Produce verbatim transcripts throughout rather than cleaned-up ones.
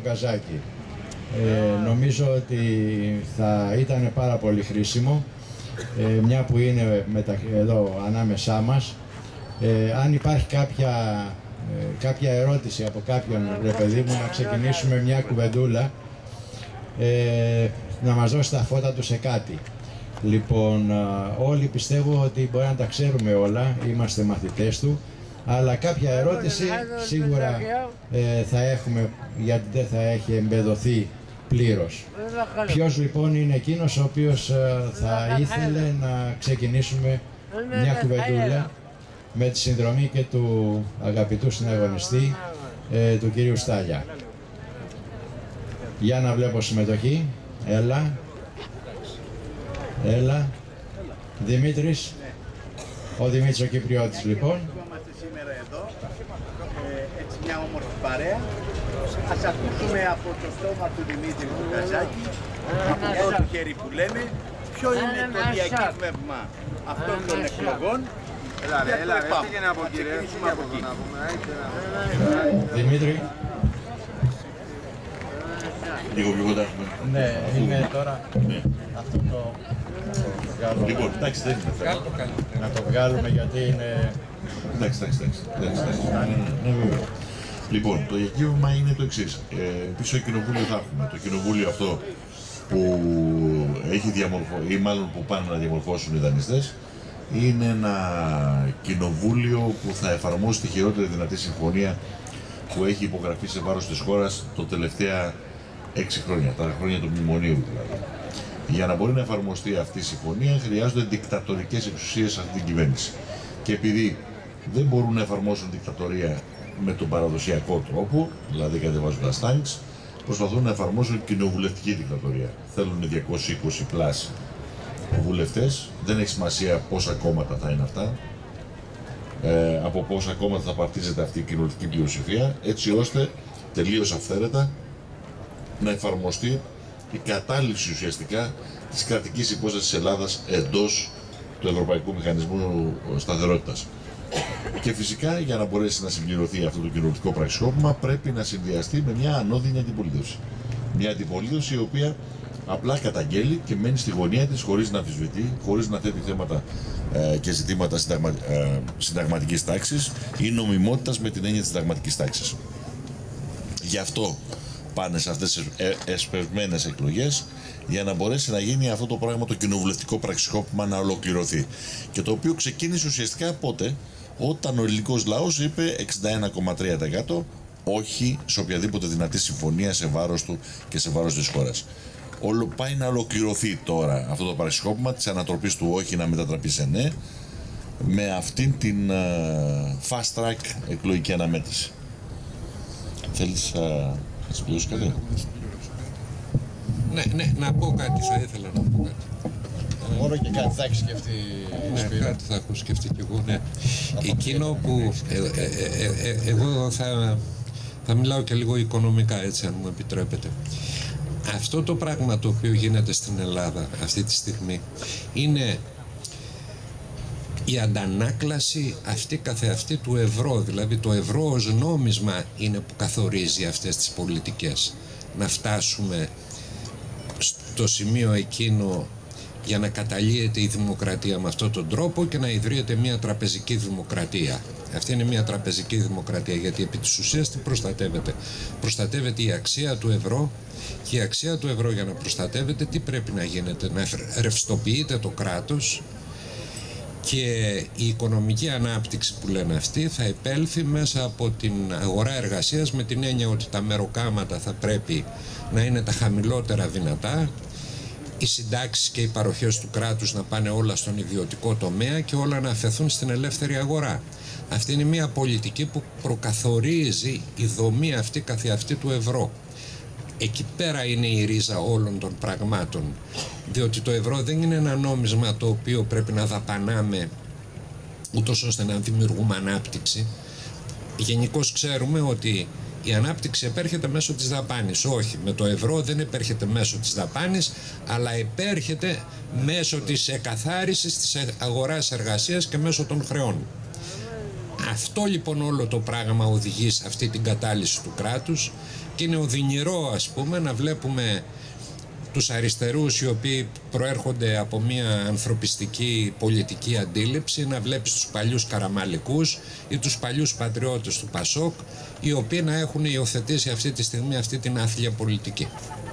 Καζάκη. Ε, νομίζω ότι θα ήταν πάρα πολύ χρήσιμο, ε, μια που είναι μετα... εδώ ανάμεσά μας, ε, αν υπάρχει κάποια, ε, κάποια ερώτηση από κάποιον, ρε παιδί μου, να ξεκινήσουμε μια κουβεντούλα, ε, να μας δώσει τα φώτα του σε κάτι. Λοιπόν, όλοι πιστεύω ότι μπορεί να τα ξέρουμε όλα, είμαστε μαθητές του, αλλά κάποια ερώτηση σίγουρα ε, θα έχουμε, γιατί δεν θα έχει εμπεδοθεί πλήρως. Ποιος λοιπόν είναι εκείνος ο οποίος ε, θα ήθελε να ξεκινήσουμε μια κουβεντούλα με τη συνδρομή και του αγαπητού συναγωνιστή, ε, του κυρίου Στάλια. Για να βλέπω συμμετοχή. Έλα. Έλα. Δημήτρης. Ο Δημήτρης ο Κυπριώτης λοιπόν. Είμαστε σήμερα εδώ, ε, έτσι μια όμορφη παρέα. Ας ακούσουμε από το στόμα του Δημήτρη του Καζάκη, από το πρώτο χέρι που λένε, ποιο είναι το διακύβευμα αυτών των εκλογών. Έλα ρε, έλα ρε, πήγαινε από κύριε, από εκεί. Δημήτρη. Λίγο πιο κοντά. Ναι, είναι τώρα αυτό το... Λοιπόν, εντάξει, δεν είναι. Να το βγάλουμε γιατί είναι... Εντάξει, εντάξει, εντάξει. Λοιπόν, το διακύβευμα είναι το εξής. Ε, πίσω κοινοβούλιο θα έχουμε. Το κοινοβούλιο αυτό που έχει διαμορφώσει, ή μάλλον που πάνε να διαμορφώσουν οι δανειστές, είναι ένα κοινοβούλιο που θα εφαρμόσει τη χειρότερη δυνατή συμφωνία που έχει υπογραφεί σε βάρος της χώρας τα τελευταία έξι χρόνια, τα χρόνια του μνημονίου δηλαδή. Για να μπορεί να εφαρμοστεί αυτή η συμφωνία χρειάζονται δικτατορικές εξουσίες σε αυτή την κυβέρνηση. Και επειδή δεν μπορούν να εφαρμόσουν δικτατορία με τον παραδοσιακό τρόπο, δηλαδή κατεβάζοντας τάγκς, προσπαθούν να εφαρμόσουν κοινοβουλευτική δικτατορία. Θέλουν διακόσιοι είκοσι πλάς βουλευτές, δεν έχει σημασία πόσα κόμματα θα είναι αυτά, ε, από πόσα κόμματα θα παρτίζεται αυτή η κοινοβουλευτική πλειοψηφία, έτσι ώστε τελείως αυθαίρετα να εφαρμοστεί η κατάληψη ουσιαστικά της κρατικής υπόστασης της Ελλάδας εντός του Ευρωπαϊκού Μηχανισμού Σταθερότητας. Και φυσικά για να μπορέσει να συμπληρωθεί αυτό το κοινοβουλευτικό πραξικόπημα πρέπει να συνδυαστεί με μια ανώδυνη αντιπολίτευση. Μια αντιπολίτευση η οποία απλά καταγγέλει και μένει στη γωνία της χωρίς να αμφισβητεί, χωρίς να θέτει θέματα ε, και ζητήματα συνταγμα, ε, συνταγματικής τάξης ή νομιμότητας με την έννοια της συνταγματικής τάξης. Γι' αυτό πάνε σε αυτές τις εσπευσμένες εκλογές, για να μπορέσει να γίνει αυτό το πράγμα, το κοινοβουλευτικό πραξικόπημα, να ολοκληρωθεί. Και το οποίο ξεκίνησε ουσιαστικά πότε, όταν ο ελληνικός λαός είπε εξήντα ένα κόμμα τρία τοις εκατό όχι σε οποιαδήποτε δυνατή συμφωνία σε βάρος του και σε βάρος της χώρας. Όλο πάει να ολοκληρωθεί τώρα αυτό το πραξικόπημα της ανατροπής του όχι να μετατραπεί σε ναι, με αυτήν την uh, fast track εκλογική αναμέτρηση. Θέλεις uh, να συμπληρώσεις κάτι? Ναι, ναι, να πω κάτι, θα ήθελα να πω κάτι. Μόνο και κάτι θα έχει σκεφτεί. Ναι, κάτι θα έχω σκεφτεί κι εγώ, ναι. Εκείνο που ε, ε, ε, ε, εγώ θα, θα μιλάω και λίγο οικονομικά, έτσι, αν μου επιτρέπετε. Αυτό το πράγμα το οποίο γίνεται στην Ελλάδα αυτή τη στιγμή είναι η αντανάκλαση αυτή καθεαυτή του ευρώ. Δηλαδή το ευρώ ως νόμισμα είναι που καθορίζει αυτές τις πολιτικές. Να φτάσουμε στο σημείο εκείνο για να καταλύεται η δημοκρατία με αυτόν τον τρόπο και να ιδρύεται μια τραπεζική δημοκρατία. Αυτή είναι μια τραπεζική δημοκρατία, γιατί επί της ουσίας τι προστατεύεται? Προστατεύεται η αξία του ευρώ, και η αξία του ευρώ για να προστατεύεται τι πρέπει να γίνεται? Να ρευστοποιείται το κράτος, και η οικονομική ανάπτυξη που λένε αυτοί θα επέλθει μέσα από την αγορά εργασίας, με την έννοια ότι τα μεροκάματα θα πρέπει να είναι τα χαμηλότερα δυνατά, οι συντάξεις και οι παροχές του κράτους να πάνε όλα στον ιδιωτικό τομέα και όλα να αφαιθούν στην ελεύθερη αγορά. Αυτή είναι μια πολιτική που προκαθορίζει η δομή αυτή καθεαυτή του ευρώ. Εκεί πέρα είναι η ρίζα όλων των πραγμάτων, διότι το ευρώ δεν είναι ένα νόμισμα το οποίο πρέπει να δαπανάμε ούτως ώστε να δημιουργούμε ανάπτυξη. Γενικώς ξέρουμε ότι η ανάπτυξη επέρχεται μέσω της δαπάνης. Όχι, με το ευρώ δεν επέρχεται μέσω της δαπάνης, αλλά επέρχεται μέσω της εκαθάρισης της αγοράς εργασίας και μέσω των χρεών. Αυτό λοιπόν όλο το πράγμα οδηγεί σε αυτή την κατάλυση του κράτους, Και είναι οδυνηρό, ας πούμε, να βλέπουμε τους αριστερούς οι οποίοι προέρχονται από μια ανθρωπιστική πολιτική αντίληψη, να βλέπεις τους παλιούς καραμαλικούς ή τους παλιούς πατριώτες του Πασόκ, οι οποίοι να έχουν υιοθετήσει αυτή τη στιγμή αυτή την άθλια πολιτική.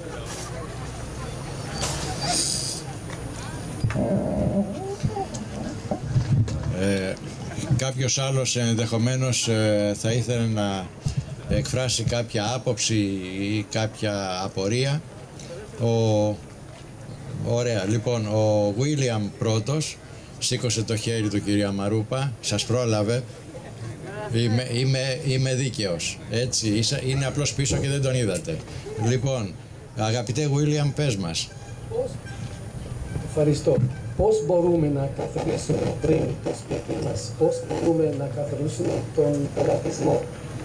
Ε, κάποιος άλλος ενδεχομένως ε, θα ήθελε να εκφράσει κάποια άποψη ή κάποια απορία. Ο... Ωραία, λοιπόν, ο Βίλιαμ πρώτος σήκωσε το χέρι του, κυρία Μαρούπα, σας πρόλαβε. Είμαι, είμαι, είμαι δίκαιος, έτσι, ίσα, είναι απλώς πίσω και δεν τον είδατε. Λοιπόν, αγαπητέ Βίλιαμ, πες μας. Ευχαριστώ. Πώς μπορούμε να καθορίσουμε πριν το σπίτι μας, πώς μπορούμε να καθορίσουμε τον πελατισμό.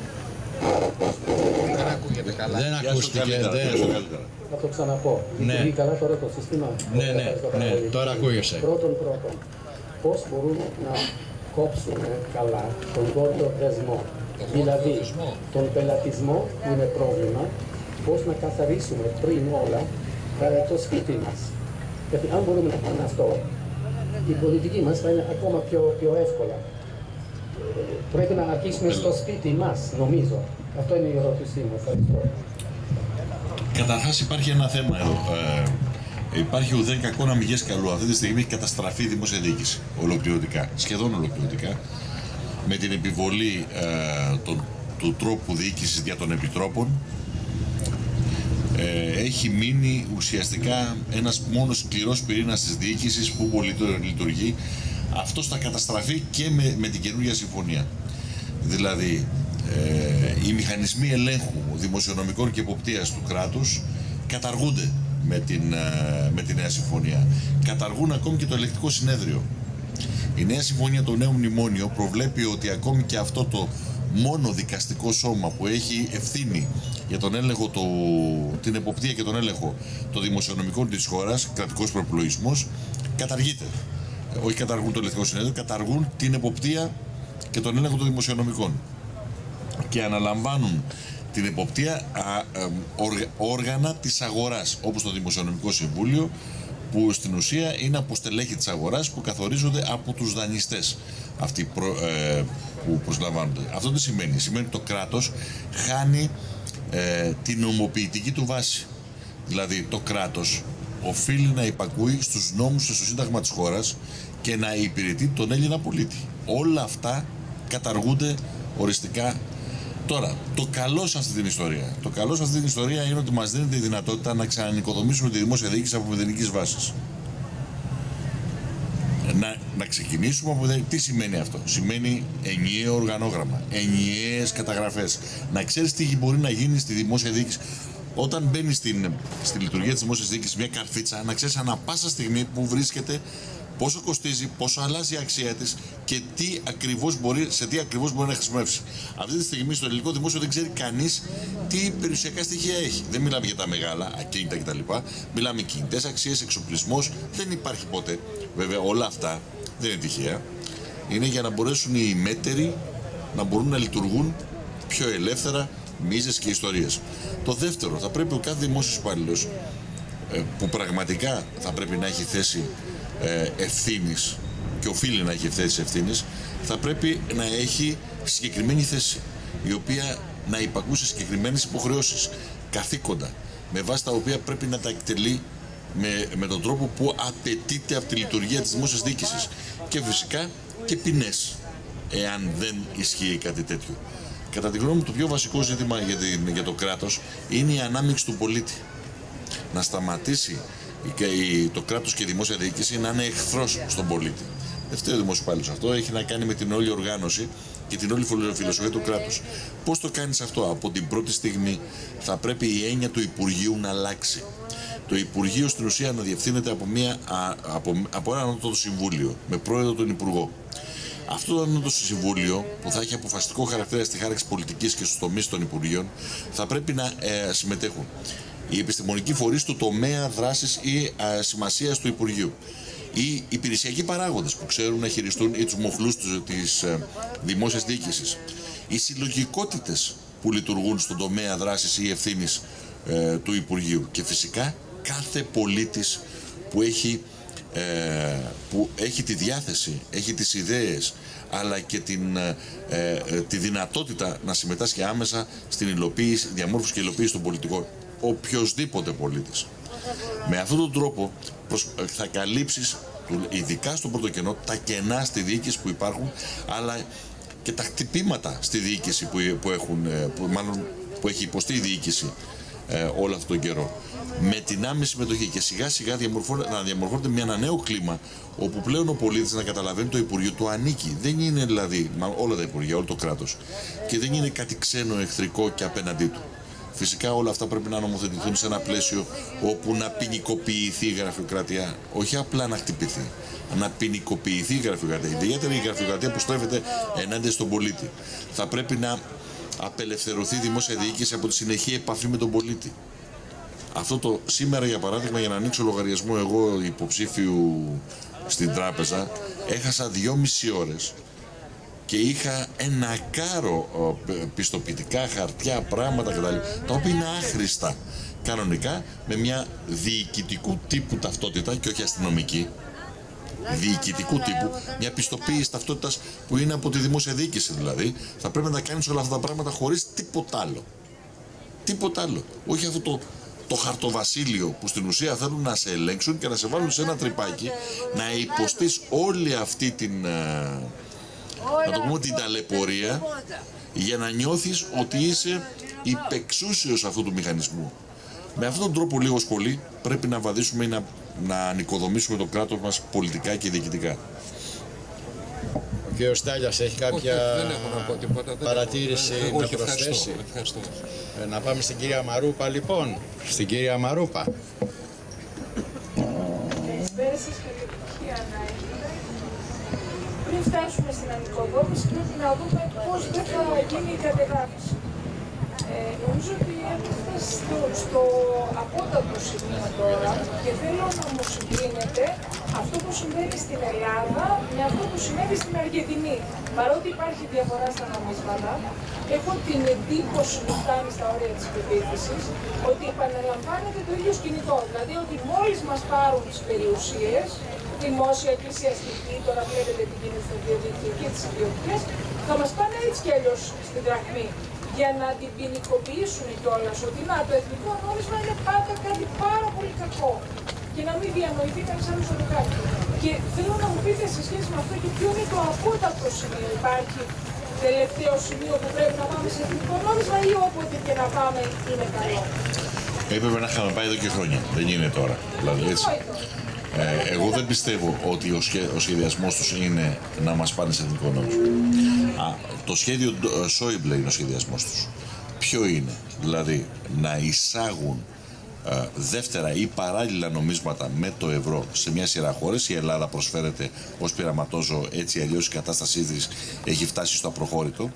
Δεν ακούγεται καλά. Δεν ακούστηκε. Δεν... Να το ξαναπώ. Ναι. Λειτουργεί καλά τώρα το σύστημα. Ναι, ναι, ναι, τώρα ακούγεσαι. Πρώτον, πρώτον, πώς μπορούμε να κόψουμε καλά τον πρώτο δεσμό. Δηλαδή, τον πελατισμό που είναι πρόβλημα, πώς να καθαρίσουμε πριν όλα το σπίτι μας. Γιατί αν μπορούμε να κάνουμε αυτό, η πολιτική μας θα είναι ακόμα πιο, πιο εύκολα. Πρέπει να αρχίσουμε στο σπίτι μας, νομίζω. Αυτό είναι η ερώτησή μου. Ευχαριστώ. Καταρχάς υπάρχει ένα θέμα εδώ. Ε, υπάρχει ουδέν κακό να μηγές καλό. Αυτή τη στιγμή έχει καταστραφεί η δημόσια διοίκηση ολοκληρωτικά, σχεδόν ολοκληρωτικά, με την επιβολή ε, τον, του τρόπου διοίκησης δια των επιτρόπων. Ε, έχει μείνει ουσιαστικά ένας μόνος σκληρός πυρήνας της διοίκησης που πολύ λειτουργεί. Αυτό θα καταστραφεί και με, με την καινούργια συμφωνία. Δηλαδή, ε, οι μηχανισμοί ελέγχου δημοσιονομικών και εποπτείας του κράτους καταργούνται με την, ε, με τη νέα συμφωνία. Καταργούν ακόμη και το ελεκτικό συνέδριο. Η νέα συμφωνία, το νέο μνημόνιο, προβλέπει ότι ακόμη και αυτό το μόνο δικαστικό σώμα που έχει ευθύνη για τον έλεγχο, το, την εποπτεία και τον έλεγχο των δημοσιονομικών της χώρας, κρατικός προϋπολογισμός, καταργείται. Όχι καταργούν το ελεκτικό συνέδριο, καταργούν την εποπτεία και τον έλεγχο των δημοσιονομικών. Και αναλαμβάνουν την εποπτεία α, α, οργα, όργανα της αγοράς, όπως το Δημοσιονομικό Συμβούλιο, που στην ουσία είναι από στελέχη της αγοράς που καθορίζονται από τους δανειστές αυτοί προ, ε, που προσλαμβάνονται. Αυτό τι σημαίνει? Σημαίνει ότι το κράτος χάνει ε, την νομοποιητική του βάση. Δηλαδή το κράτος οφείλει να υπακούει στους νόμους και στο σύνταγμα της χώρας και να υπηρετεί τον Έλληνα πολίτη. Όλα αυτά καταργούνται οριστικά. Τώρα, το καλό σε αυτή την ιστορία, το καλό σε αυτή την ιστορία είναι ότι μας δίνεται η δυνατότητα να ξανανοικοδομήσουμε τη δημόσια διοίκηση από μηδενικής βάσης. Να, να ξεκινήσουμε από μηδενική. Τι σημαίνει αυτό? Σημαίνει ενιαίο οργανόγραμμα, ενιαίες καταγραφές. Να ξέρεις τι μπορεί να γίνει στη δημόσια διοίκηση. Όταν μπαίνει στην, στη λειτουργία της δημόσιας διοίκησης μια καρφίτσα, να ξέρεις ανά πάσα στιγμή που βρίσκεται, πόσο κοστίζει, πόσο αλλάζει η αξία της και τι ακριβώς μπορεί, σε τι ακριβώς μπορεί να χρησιμεύσει. Αυτή τη στιγμή στο ελληνικό δημόσιο δεν ξέρει κανείς τι περιουσιακά στοιχεία έχει. Δεν μιλάμε για τα μεγάλα, ακίνητα κτλ. Μιλάμε κινητές αξίες, εξοπλισμός. Δεν υπάρχει ποτέ. Βέβαια όλα αυτά δεν είναι τυχαία. Είναι για να μπορέσουν οι μέτεροι να μπορούν να λειτουργούν πιο ελεύθερα, μίζες και ιστορίες. Το δεύτερο, θα πρέπει ο κάθε δημόσιος υπάλληλος που πραγματικά θα πρέπει να έχει θέση ευθύνης και οφείλει να έχει θέση ευθύνης, θα πρέπει να έχει συγκεκριμένη θέση, η οποία να υπακούει σε συγκεκριμένες υποχρεώσεις, καθήκοντα, με βάση τα οποία πρέπει να τα εκτελεί με, με τον τρόπο που απαιτείται από τη λειτουργία της δημόσιας διοίκησης. Και φυσικά και ποινές, εάν δεν ισχύει κάτι τέτοιο. Κατά τη γνώμη μου, το πιο βασικό ζήτημα για, την, για το κράτος είναι η ανάμειξη του πολίτη. Να σταματήσει το κράτος και η δημόσια διοίκηση να είναι εχθρός στον πολίτη. Δεν φταίει ο δημόσιος υπάλληλος αυτό, έχει να κάνει με την όλη οργάνωση και την όλη φιλοσοφία του κράτους. Πώς το κάνεις αυτό? Από την πρώτη στιγμή θα πρέπει η έννοια του Υπουργείου να αλλάξει. Το Υπουργείο στην ουσία να διευθύνεται από, μια, από, από ένα ανώτατο συμβούλιο με πρόεδρο τον Υπουργό. Αυτό το ανώτατο συμβούλιο, που θα έχει αποφασιστικό χαρακτήρα στη χάραξη πολιτικής και στους τομείς των Υπουργείων, θα πρέπει να ε, συμμετέχουν οι επιστημονικοί φορείς του τομέα δράσης ή α, σημασίας του Υπουργείου, οι υπηρεσιακοί παράγοντες που ξέρουν να χειριστούν ή τους μοχλούς της ε, δημόσιας διοίκησης, οι συλλογικότητες που λειτουργούν στον τομέα δράσης ή ευθύνης ε, του Υπουργείου. Και φυσικά κάθε πολίτης που έχει, ε, που έχει τη διάθεση, έχει τις ιδέες, αλλά και την, ε, ε, τη δυνατότητα να συμμετάσχει άμεσα στην υλοποίηση, διαμόρφωση και υλοποίηση των πολιτικών. Οποιοσδήποτε πολίτης. Με αυτόν τον τρόπο θα καλύψεις, ειδικά στο πρώτο κενό, τα κενά στη διοίκηση που υπάρχουν, αλλά και τα χτυπήματα στη διοίκηση που, που, έχουν, που, μάλλον, που έχει υποστεί η διοίκηση ε, όλο αυτόν τον καιρό. Με την άμεση συμμετοχή και σιγά σιγά να διαμορφώνεται μια ένα νέο κλίμα, όπου πλέον ο πολίτης να καταλαβαίνει το Υπουργείο του ανήκει. Δεν είναι δηλαδή όλα τα Υπουργεία, όλο το κράτος, και δεν είναι κάτι ξένο, εχθρικό και απέναντί του. Φυσικά όλα αυτά πρέπει να νομοθετηθούν σε ένα πλαίσιο όπου να ποινικοποιηθεί η γραφειοκρατία, όχι απλά να χτυπηθεί, να ποινικοποιηθεί η γραφειοκρατία. Ιδιαίτερα η γραφειοκρατία που στρέφεται ενάντια στον πολίτη. Θα πρέπει να απελευθερωθεί η δημόσια διοίκηση από τη συνεχή επαφή με τον πολίτη. Αυτό το σήμερα, για παράδειγμα, για να ανοίξω λογαριασμό εγώ υποψήφιου στην τράπεζα, έχασα δυόμιση ώρες. Και είχα ένα κάρο πιστοποιητικά, χαρτιά, πράγματα κτλ. Τα οποία είναι άχρηστα. Κανονικά με μια διοικητικού τύπου ταυτότητα και όχι αστυνομική. Διοικητικού τύπου, μια πιστοποίηση ταυτότητας που είναι από τη δημόσια διοίκηση δηλαδή. Θα πρέπει να κάνεις όλα αυτά τα πράγματα χωρίς τίποτα άλλο. Τίποτα άλλο. Όχι αυτό το, το χαρτοβασίλειο που στην ουσία θέλουν να σε ελέγξουν και να σε βάλουν σε ένα τρυπάκι, να υποστείς όλη αυτή την. Να το πούμε την ταλαιπωρία, για να νιώθεις ότι είσαι υπεξούσιος αυτού του μηχανισμού. Με αυτόν τον τρόπο λίγος πολύ πρέπει να βαδίσουμε ή να, να ανοικοδομήσουμε το κράτος μας πολιτικά και διοικητικά. Ο κ. Στάλιας έχει κάποια όχι, δεν έχω να πω τίποτα, παρατήρηση δεν... να όχι, προσθέσει? Ευχαριστώ, ευχαριστώ. Ε, να πάμε στην κυρία Μαρούπα λοιπόν. Στην κυρία Μαρούπα. Καλησπέρα σας, καλή επιτυχία να έχετε. Πριν φτάσουμε στην ανοικοδόμηση, πρέπει να δούμε πώς δεν θα γίνει η κατεδάφιση. Ε, νομίζω ότι έχουμε φτάσει στο, στο απότατο σημείο τώρα και θέλω να μου συγκρίνετε αυτό που συμβαίνει στην Ελλάδα με αυτό που συμβαίνει στην Αργεντινή. Παρότι υπάρχει διαφορά στα νομίσματα, έχω την εντύπωση που φτάνει στα όρια της πεποίθησης ότι επαναλαμβάνεται το ίδιο σκηνικό. Δηλαδή ότι μόλις μας πάρουν τις περιουσίες, δημόσια, εκκλησιαστική, τώρα βλέπετε τι γίνεται στο διαδίκτυο και τις ιδιωτικές, θα μας πάνε έτσι κι αλλιώς στην δραχμή. Για να την ποινικοποιήσουν κιόλας ότι να, το εθνικό νόμισμα είναι πάντα κάτι πάρα πολύ κακό. Και να μην διανοηθεί κανείς άλλος να το κάνει. Και θέλω να μου πείτε σε σχέση με αυτό και ποιο είναι το απότατο σημείο. Υπάρχει τελευταίο σημείο που πρέπει να πάμε σε εθνικό νόμισμα ή όποτε και να πάμε είναι καλό? Έπρεπε να είχαμε πάει εδώ και χρόνια. Δεν είναι τώρα. Δηλαδή, έτσι. Ε, εγώ δεν πιστεύω ότι ο, σχε, ο σχεδιασμός τους είναι να μας πάνε σε εθνικό νόμισμα. Α, το σχέδιο Σόιμπλε είναι ο σχεδιασμός τους. Ποιο είναι? Δηλαδή να εισάγουν ε, δεύτερα ή παράλληλα νομίσματα με το ευρώ σε μια σειρά χώρες. Η Ελλάδα προσφέρεται ως πειραματόζω, έτσι αλλιώς η κατάστασή της έχει φτάσει στο απροχώρητο.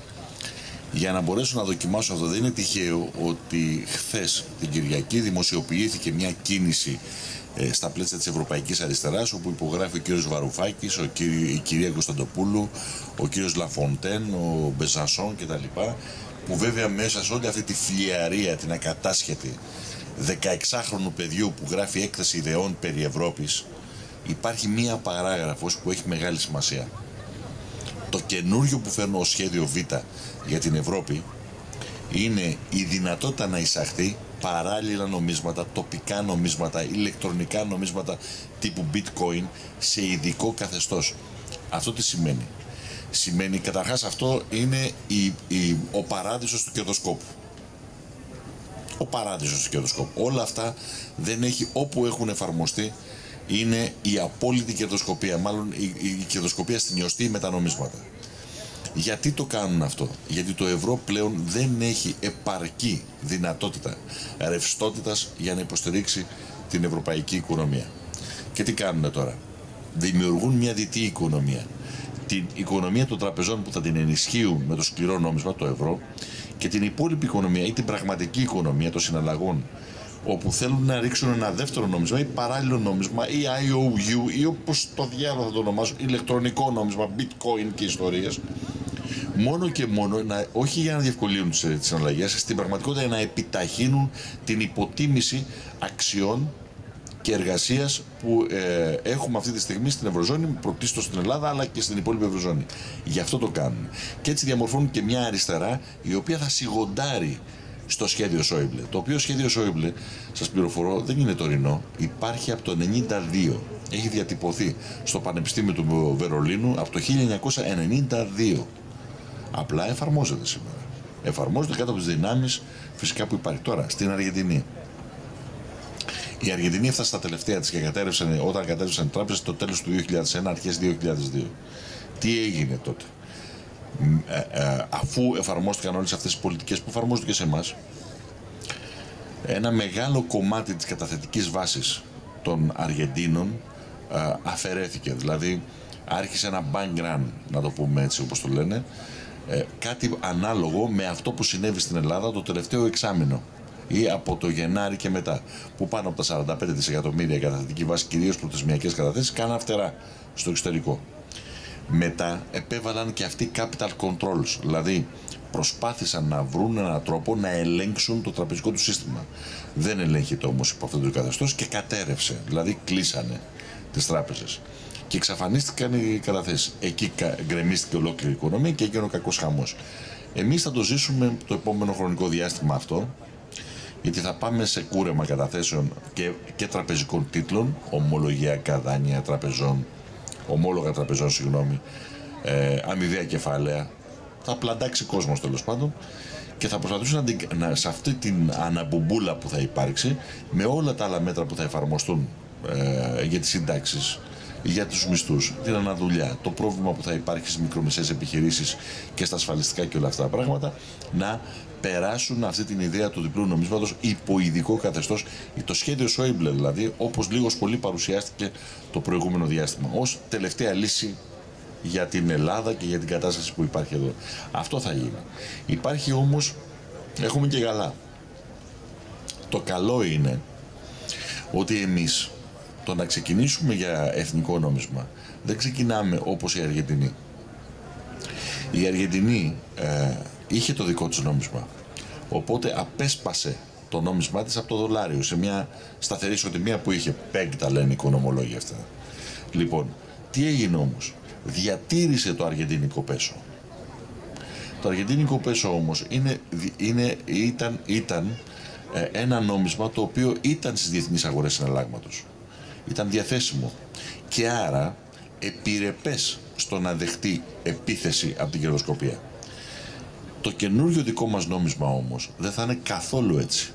Για να μπορέσω να δοκιμάσω αυτό, δεν είναι τυχαίο ότι χθες την Κυριακή δημοσιοποιήθηκε μια κίνηση ε, στα πλαίσια της Ευρωπαϊκής Αριστεράς, όπου υπογράφει ο κύριος Βαρουφάκης, ο κύρι, η κυρία Κωνσταντοπούλου, ο κύριος Λαφοντέν, ο Μπεζανσόν κτλ. Που βέβαια μέσα σε όλη αυτή τη φλιαρία, την ακατάσχετη δεκαεξάχρονου παιδιού που γράφει έκθεση ιδεών περί Ευρώπης, υπάρχει μία παράγραφος που έχει μεγάλη σημασία. Το καινούριο που φέρνω ως σχέδιο Β για την Ευρώπη είναι η δυνατότητα να εισαχθεί παράλληλα νομίσματα, τοπικά νομίσματα, ηλεκτρονικά νομίσματα τύπου bitcoin σε ειδικό καθεστώς. Αυτό τι σημαίνει? Σημαίνει καταρχάς αυτό είναι η, η, ο παράδεισος του κερδοσκόπου. Ο παράδεισος του κερδοσκόπου. Όλα αυτά δεν έχει, όπου έχουν εφαρμοστεί, είναι η απόλυτη κερδοσκοπία, μάλλον η, η κερδοσκοπία στην ιωστή με τα νομίσματα. Γιατί το κάνουν αυτό? Γιατί το ευρώ πλέον δεν έχει επαρκή δυνατότητα ρευστότητας για να υποστηρίξει την ευρωπαϊκή οικονομία. Και τι κάνουν τώρα? Δημιουργούν μια διτή οικονομία. Την οικονομία των τραπεζών που θα την ενισχύουν με το σκληρό νόμισμα, το ευρώ, και την υπόλοιπη οικονομία ή την πραγματική οικονομία των συναλλαγών, όπου θέλουν να ρίξουν ένα δεύτερο νόμισμα ή παράλληλο νόμισμα ή άι ο γιου ή όπως το διάλογο θα το ονομάσω, ηλεκτρονικό νόμισμα, bitcoin και ιστορίες, μόνο και μόνο, να, όχι για να διευκολύνουν τις συναλλαγές, στην πραγματικότητα να επιταχύνουν την υποτίμηση αξιών και εργασίας που ε, έχουμε αυτή τη στιγμή στην Ευρωζώνη, πρωτίστως στην Ελλάδα αλλά και στην υπόλοιπη Ευρωζώνη. Γι' αυτό το κάνουν. Και έτσι διαμορφώνουν και μια αριστερά η οποία θα σιγοντάρει στο σχέδιο Σόιμπλε. Το οποίο σχέδιο Σόιμπλε, σας πληροφορώ, δεν είναι τωρινό. Υπάρχει από το ενενήντα δύο. Έχει διατυπωθεί στο Πανεπιστήμιο του Βερολίνου από το χίλια εννιακόσια ενενήντα δύο. Απλά εφαρμόζεται σήμερα. Εφαρμόζεται κάτω από τις δυνάμεις φυσικά που υπάρχει τώρα στην Αργεντινή. Η Αργεντινή έφτασε στα τελευταία της και κατέρευσαν, όταν κατέρευσαν οι τράπεζες το τέλος του δύο χιλιάδες ένα, αρχές δύο χιλιάδες δύο. Τι έγινε τότε? Ε, ε, αφού εφαρμόστηκαν όλες αυτές τις πολιτικές που εφαρμόζονται και σε εμάς, ένα μεγάλο κομμάτι της καταθετικής βάσης των Αργεντίνων ε, αφαιρέθηκε. Δηλαδή άρχισε ένα bank run, να το πούμε έτσι όπως το λένε, ε, κάτι ανάλογο με αυτό που συνέβη στην Ελλάδα το τελευταίο εξάμηνο ή από το Γενάρη και μετά, που πάνω από τα σαράντα πέντε δισεκατομμύρια καταθετική βάση, κυρίως πρωτοσμιακές καταθέσεις, κάναν φτερά στο εξωτερικό. Μετά επέβαλαν και αυτοί capital controls, δηλαδή προσπάθησαν να βρουν έναν τρόπο να ελέγξουν το τραπεζικό του σύστημα. Δεν ελέγχεται όμως υπό αυτό το καθεστώς και κατέρευσε, δηλαδή κλείσανε τις τράπεζες και εξαφανίστηκαν οι καταθέσεις. Εκεί γκρεμίστηκε ολόκληρη η οικονομία και έγινε ο κακός χαμός. Εμείς θα το ζήσουμε το επόμενο χρονικό διάστημα αυτό, γιατί θα πάμε σε κούρεμα καταθέσεων και, και τραπεζικών τίτλων, ομολογιακά δάνεια τραπεζών, ομόλογα τραπεζών, συγγνώμη, ε, αμοιβαία κεφάλαια. Θα πλαντάξει κόσμος τέλος πάντων και θα προσπαθήσουν να, να, σε αυτή την αναμπουμπούλα που θα υπάρξει, με όλα τα άλλα μέτρα που θα εφαρμοστούν ε, για τις συντάξεις, για τους μισθούς, την αναδουλειά, το πρόβλημα που θα υπάρχει στις μικρομεσαίες επιχειρήσεις και στα ασφαλιστικά και όλα αυτά τα πράγματα, να περάσουν αυτή την ιδέα του διπλού νομίσματος υπό ειδικό καθεστώς, το σχέδιο Σόιμπλε δηλαδή, όπως λίγος πολύ παρουσιάστηκε το προηγούμενο διάστημα, ως τελευταία λύση για την Ελλάδα και για την κατάσταση που υπάρχει εδώ. Αυτό θα γίνει. Υπάρχει όμως, έχουμε και καλά. Το καλό είναι ότι εμείς το να ξεκινήσουμε για εθνικό νόμισμα δεν ξεκινάμε όπως η Αργεντινή. Η Αργεντινή ε, είχε το δικό της νόμισμα, οπότε απέσπασε το νόμισμά της από το δολάριο σε μια σταθερή ισοτιμία που είχε. Πεγ τα λένε οι οικονομολόγοι αυτά. Λοιπόν, τι έγινε όμως? Διατήρησε το αργεντινικό πέσο. Το αργεντινικό πέσο όμως είναι, είναι, ήταν, ήταν ε, ένα νόμισμα το οποίο ήταν στις διεθνείς αγορές συναλλάγματος. Ήταν διαθέσιμο και άρα επιρρεπές στο να δεχτεί επίθεση από την κερδοσκοπία. Το καινούριο δικό μας νόμισμα όμως δεν θα είναι καθόλου έτσι.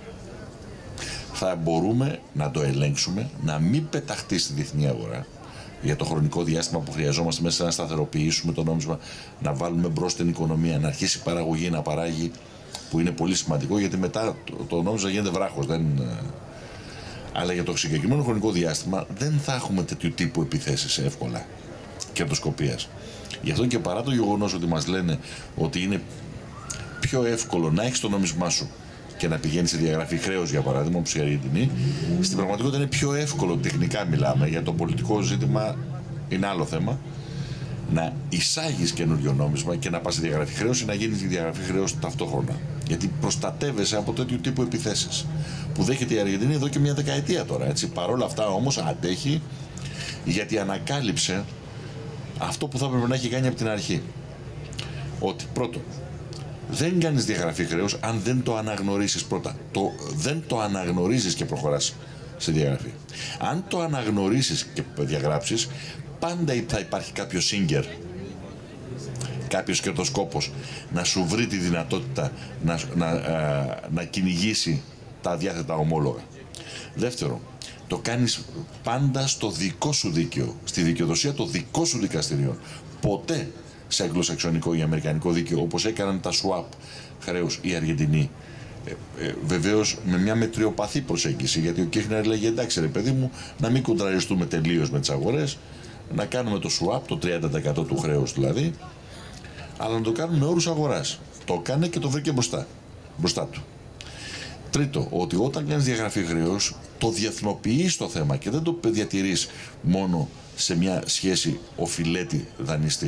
Θα μπορούμε να το ελέγξουμε, να μην πεταχτεί στη διεθνή αγορά για το χρονικό διάστημα που χρειαζόμαστε μέσα να σταθεροποιήσουμε το νόμισμα, να βάλουμε μπρος την οικονομία, να αρχίσει η παραγωγή να παράγει, που είναι πολύ σημαντικό, γιατί μετά το, το νόμισμα γίνεται βράχος. Δεν... Αλλά για το συγκεκριμένο χρονικό διάστημα δεν θα έχουμε τέτοιου τύπου επιθέσεις εύκολα κερδοσκοπίας. Γι' αυτό και παρά το γεγονός ότι μας λένε ότι είναι πιο εύκολο να έχεις το νόμισμά σου και να πηγαίνει σε διαγραφή χρέους, για παράδειγμα, όπως η Αργεντινή, στην πραγματικότητα είναι πιο εύκολο, τεχνικά μιλάμε, για το πολιτικό ζήτημα είναι άλλο θέμα, να εισάγεις καινούριο νόμισμα και να πας σε διαγραφή χρέους ή να γίνει τη διαγραφή χρέους ταυτόχρονα. Γιατί προστατεύεσαι από τέτοιου τύπου επιθέσεις που δέχεται η Αργεντινή εδώ και μια δεκαετία τώρα. Έτσι. Παρ' όλα αυτά όμως αντέχει, γιατί ανακάλυψε αυτό που θα έπρεπε να έχει κάνει από την αρχή. Ότι πρώτον, δεν κάνεις διαγραφή χρέους αν δεν το αναγνωρίσεις πρώτα. Το, δεν το αναγνωρίζεις και προχωράς σε διαγραφή. Αν το αναγνωρίσεις και διαγράψεις, πάντα θα υπάρχει κάποιο σύγκερ, κάποιος κερδοσκόπος να σου βρει τη δυνατότητα να, να, α, να κυνηγήσει τα αδιάθετα ομόλογα. Δεύτερον, το κάνεις πάντα στο δικό σου δίκαιο, στη δικαιοδοσία των δικών σου δικαστηριών. Ποτέ σε αγγλοσαξονικό ή αμερικανικό δίκαιο, όπως έκαναν τα swap χρέους η Αργεντινή. Ε, ε, βεβαίως με μια μετριοπαθή προσέγγιση, γιατί ο Κίχνερ λέγει εντάξει ρε παιδί μου, να μην κοντραριστούμε τελείως με τις αγορές, να κάνουμε το swap, το τριάντα τοις εκατό του χρέους δηλαδή, αλλά να το κάνουμε με όρους αγοράς. Το έκανε και το βρήκε μπροστά, μπροστά του. Τρίτο, ότι όταν κάνεις διαγραφή χρέους, το διεθνοποιείς το θέμα και δεν το διατηρείς μόνο σε μια σχέση οφειλέτη δανειστή.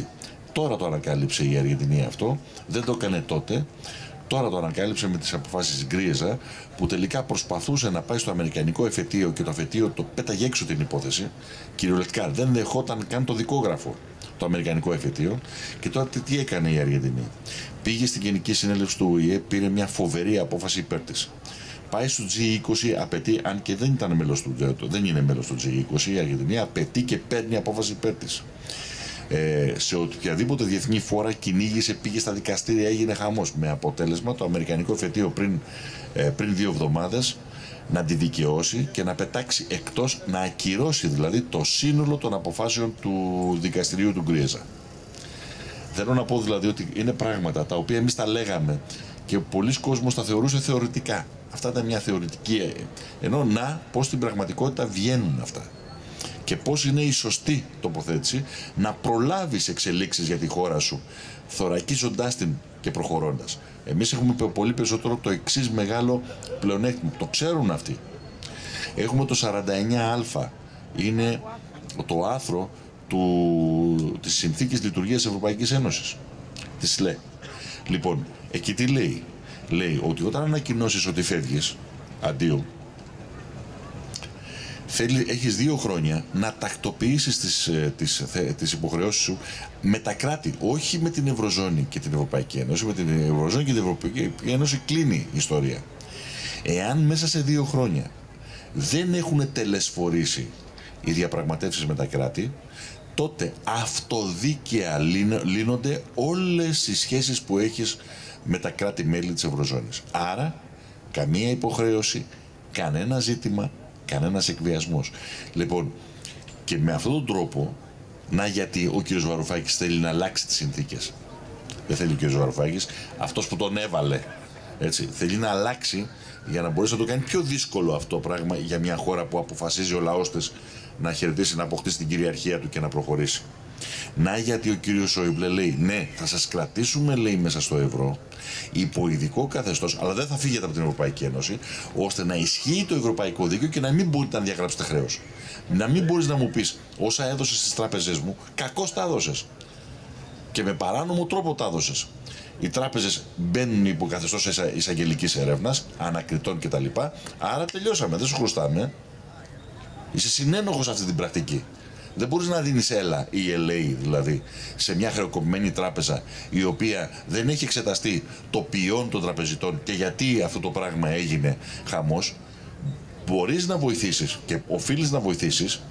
Τώρα το ανακάλυψε η Αργεντινή αυτό, δεν το έκανε τότε. Τώρα το ανακάλυψε με τις αποφάσεις Γκρίζα, που τελικά προσπαθούσε να πάει στο αμερικανικό εφετείο και το εφετείο το πέταγε έξω την υπόθεση. Κυριολεκτικά δεν δεχόταν καν το δικόγραφο το αμερικανικό εφετείο. Και τώρα τι έκανε η Αργεντινή? Πήγε στην Γενική Συνέλευση του Ο Η Ε, πήρε μια φοβερή απόφαση υπέρ της. Πάει στο τζι είκοσι, απαιτεί, αν και δεν ήταν μέλος του, δεν είναι μέλος του τζι είκοσι, η Αργεντινή απαιτεί και παίρνει απόφαση υπέρ της. Ε, σε οποιαδήποτε διεθνή φόρα κυνήγησε, πήγε στα δικαστήρια, έγινε χαμός. Με αποτέλεσμα το αμερικανικό εφετείο πριν, ε, πριν δύο εβδομάδες να τη δικαιώσει και να πετάξει εκτός, να ακυρώσει δηλαδή το σύνολο των αποφάσεων του δικαστηρίου του Γκρίζα. Θέλω να πω δηλαδή ότι είναι πράγματα τα οποία εμείς τα λέγαμε και πολλοί κόσμος τα θεωρούσε θεωρητικά. Αυτά ήταν μια θεωρητική, ενώ να πώς στην πραγματικότητα βγαίνουν αυτά. Και πώς είναι η σωστή τοποθέτηση να προλάβεις εξελίξεις για τη χώρα σου, θωρακίζοντάς την και προχωρώντας. Εμείς έχουμε πολύ περισσότερο το εξής μεγάλο πλεονέκτημα. Το ξέρουν αυτοί. Έχουμε το σαράντα εννιά α. Είναι το άρθρο του, της Συνθήκης Λειτουργίας της Ευρωπαϊκής Ένωσης. Της ΛΕ. Λοιπόν, εκεί τι λέει? Λέει ότι όταν ανακοινώσεις ότι φεύγεις, αντίο, Θέλει, έχεις δύο χρόνια να τακτοποιήσεις τις, τις, τις υποχρεώσεις σου με τα κράτη, όχι με την Ευρωζώνη και την Ευρωπαϊκή Ένωση. Με την Ευρωζώνη και την Ευρωπαϊκή Ένωση κλείνει η ιστορία. Εάν μέσα σε δύο χρόνια δεν έχουν τελεσφορήσει οι διαπραγματεύσεις με τα κράτη, τότε αυτοδίκαια λύνονται όλες οι σχέσεις που έχεις με τα κράτη-μέλη της Ευρωζώνης. Άρα, καμία υποχρέωση, κανένα ζήτημα, κανένας εκβιασμός. Λοιπόν, και με αυτόν τον τρόπο, να γιατί ο κύριος Βαρουφάκης θέλει να αλλάξει τις συνθήκες. Δεν θέλει ο κύριος Βαρουφάκης, αυτός που τον έβαλε, έτσι, θέλει να αλλάξει για να μπορέσει να το κάνει πιο δύσκολο αυτό το πράγμα για μια χώρα που αποφασίζει ο λαός της να χαιρετήσει, να αποκτήσει την κυριαρχία του και να προχωρήσει. Να γιατί ο κύριος Σόιμπλε λέει, ναι, θα σας κρατήσουμε, λέει, μέσα στο ευρώ, υπό ειδικό καθεστώς, αλλά δεν θα φύγετε από την Ευρωπαϊκή Ένωση, ώστε να ισχύει το ευρωπαϊκό δίκαιο και να μην μπορείτε να διαγράψετε χρέος. Να μην μπορείς να μου πεις, όσα έδωσες στις τράπεζες μου, κακώς τα έδωσες. Και με παράνομο τρόπο τα έδωσες. Οι τράπεζες μπαίνουν υπό καθεστώς εισαγγελικής έρευνας, ανακριτών κτλ. Άρα τελειώσαμε, δεν σου χρωστάμε. Είσαι συνένοχος σε αυτή την πρακτική. Δεν μπορείς να δίνεις έλα, η ελ έι δηλαδή, σε μια χρεοκοπημένη τράπεζα η οποία δεν έχει εξεταστεί το ποιόν των τραπεζιτών και γιατί αυτό το πράγμα έγινε χαμός. Μπορείς να βοηθήσεις και οφείλεις να βοηθήσεις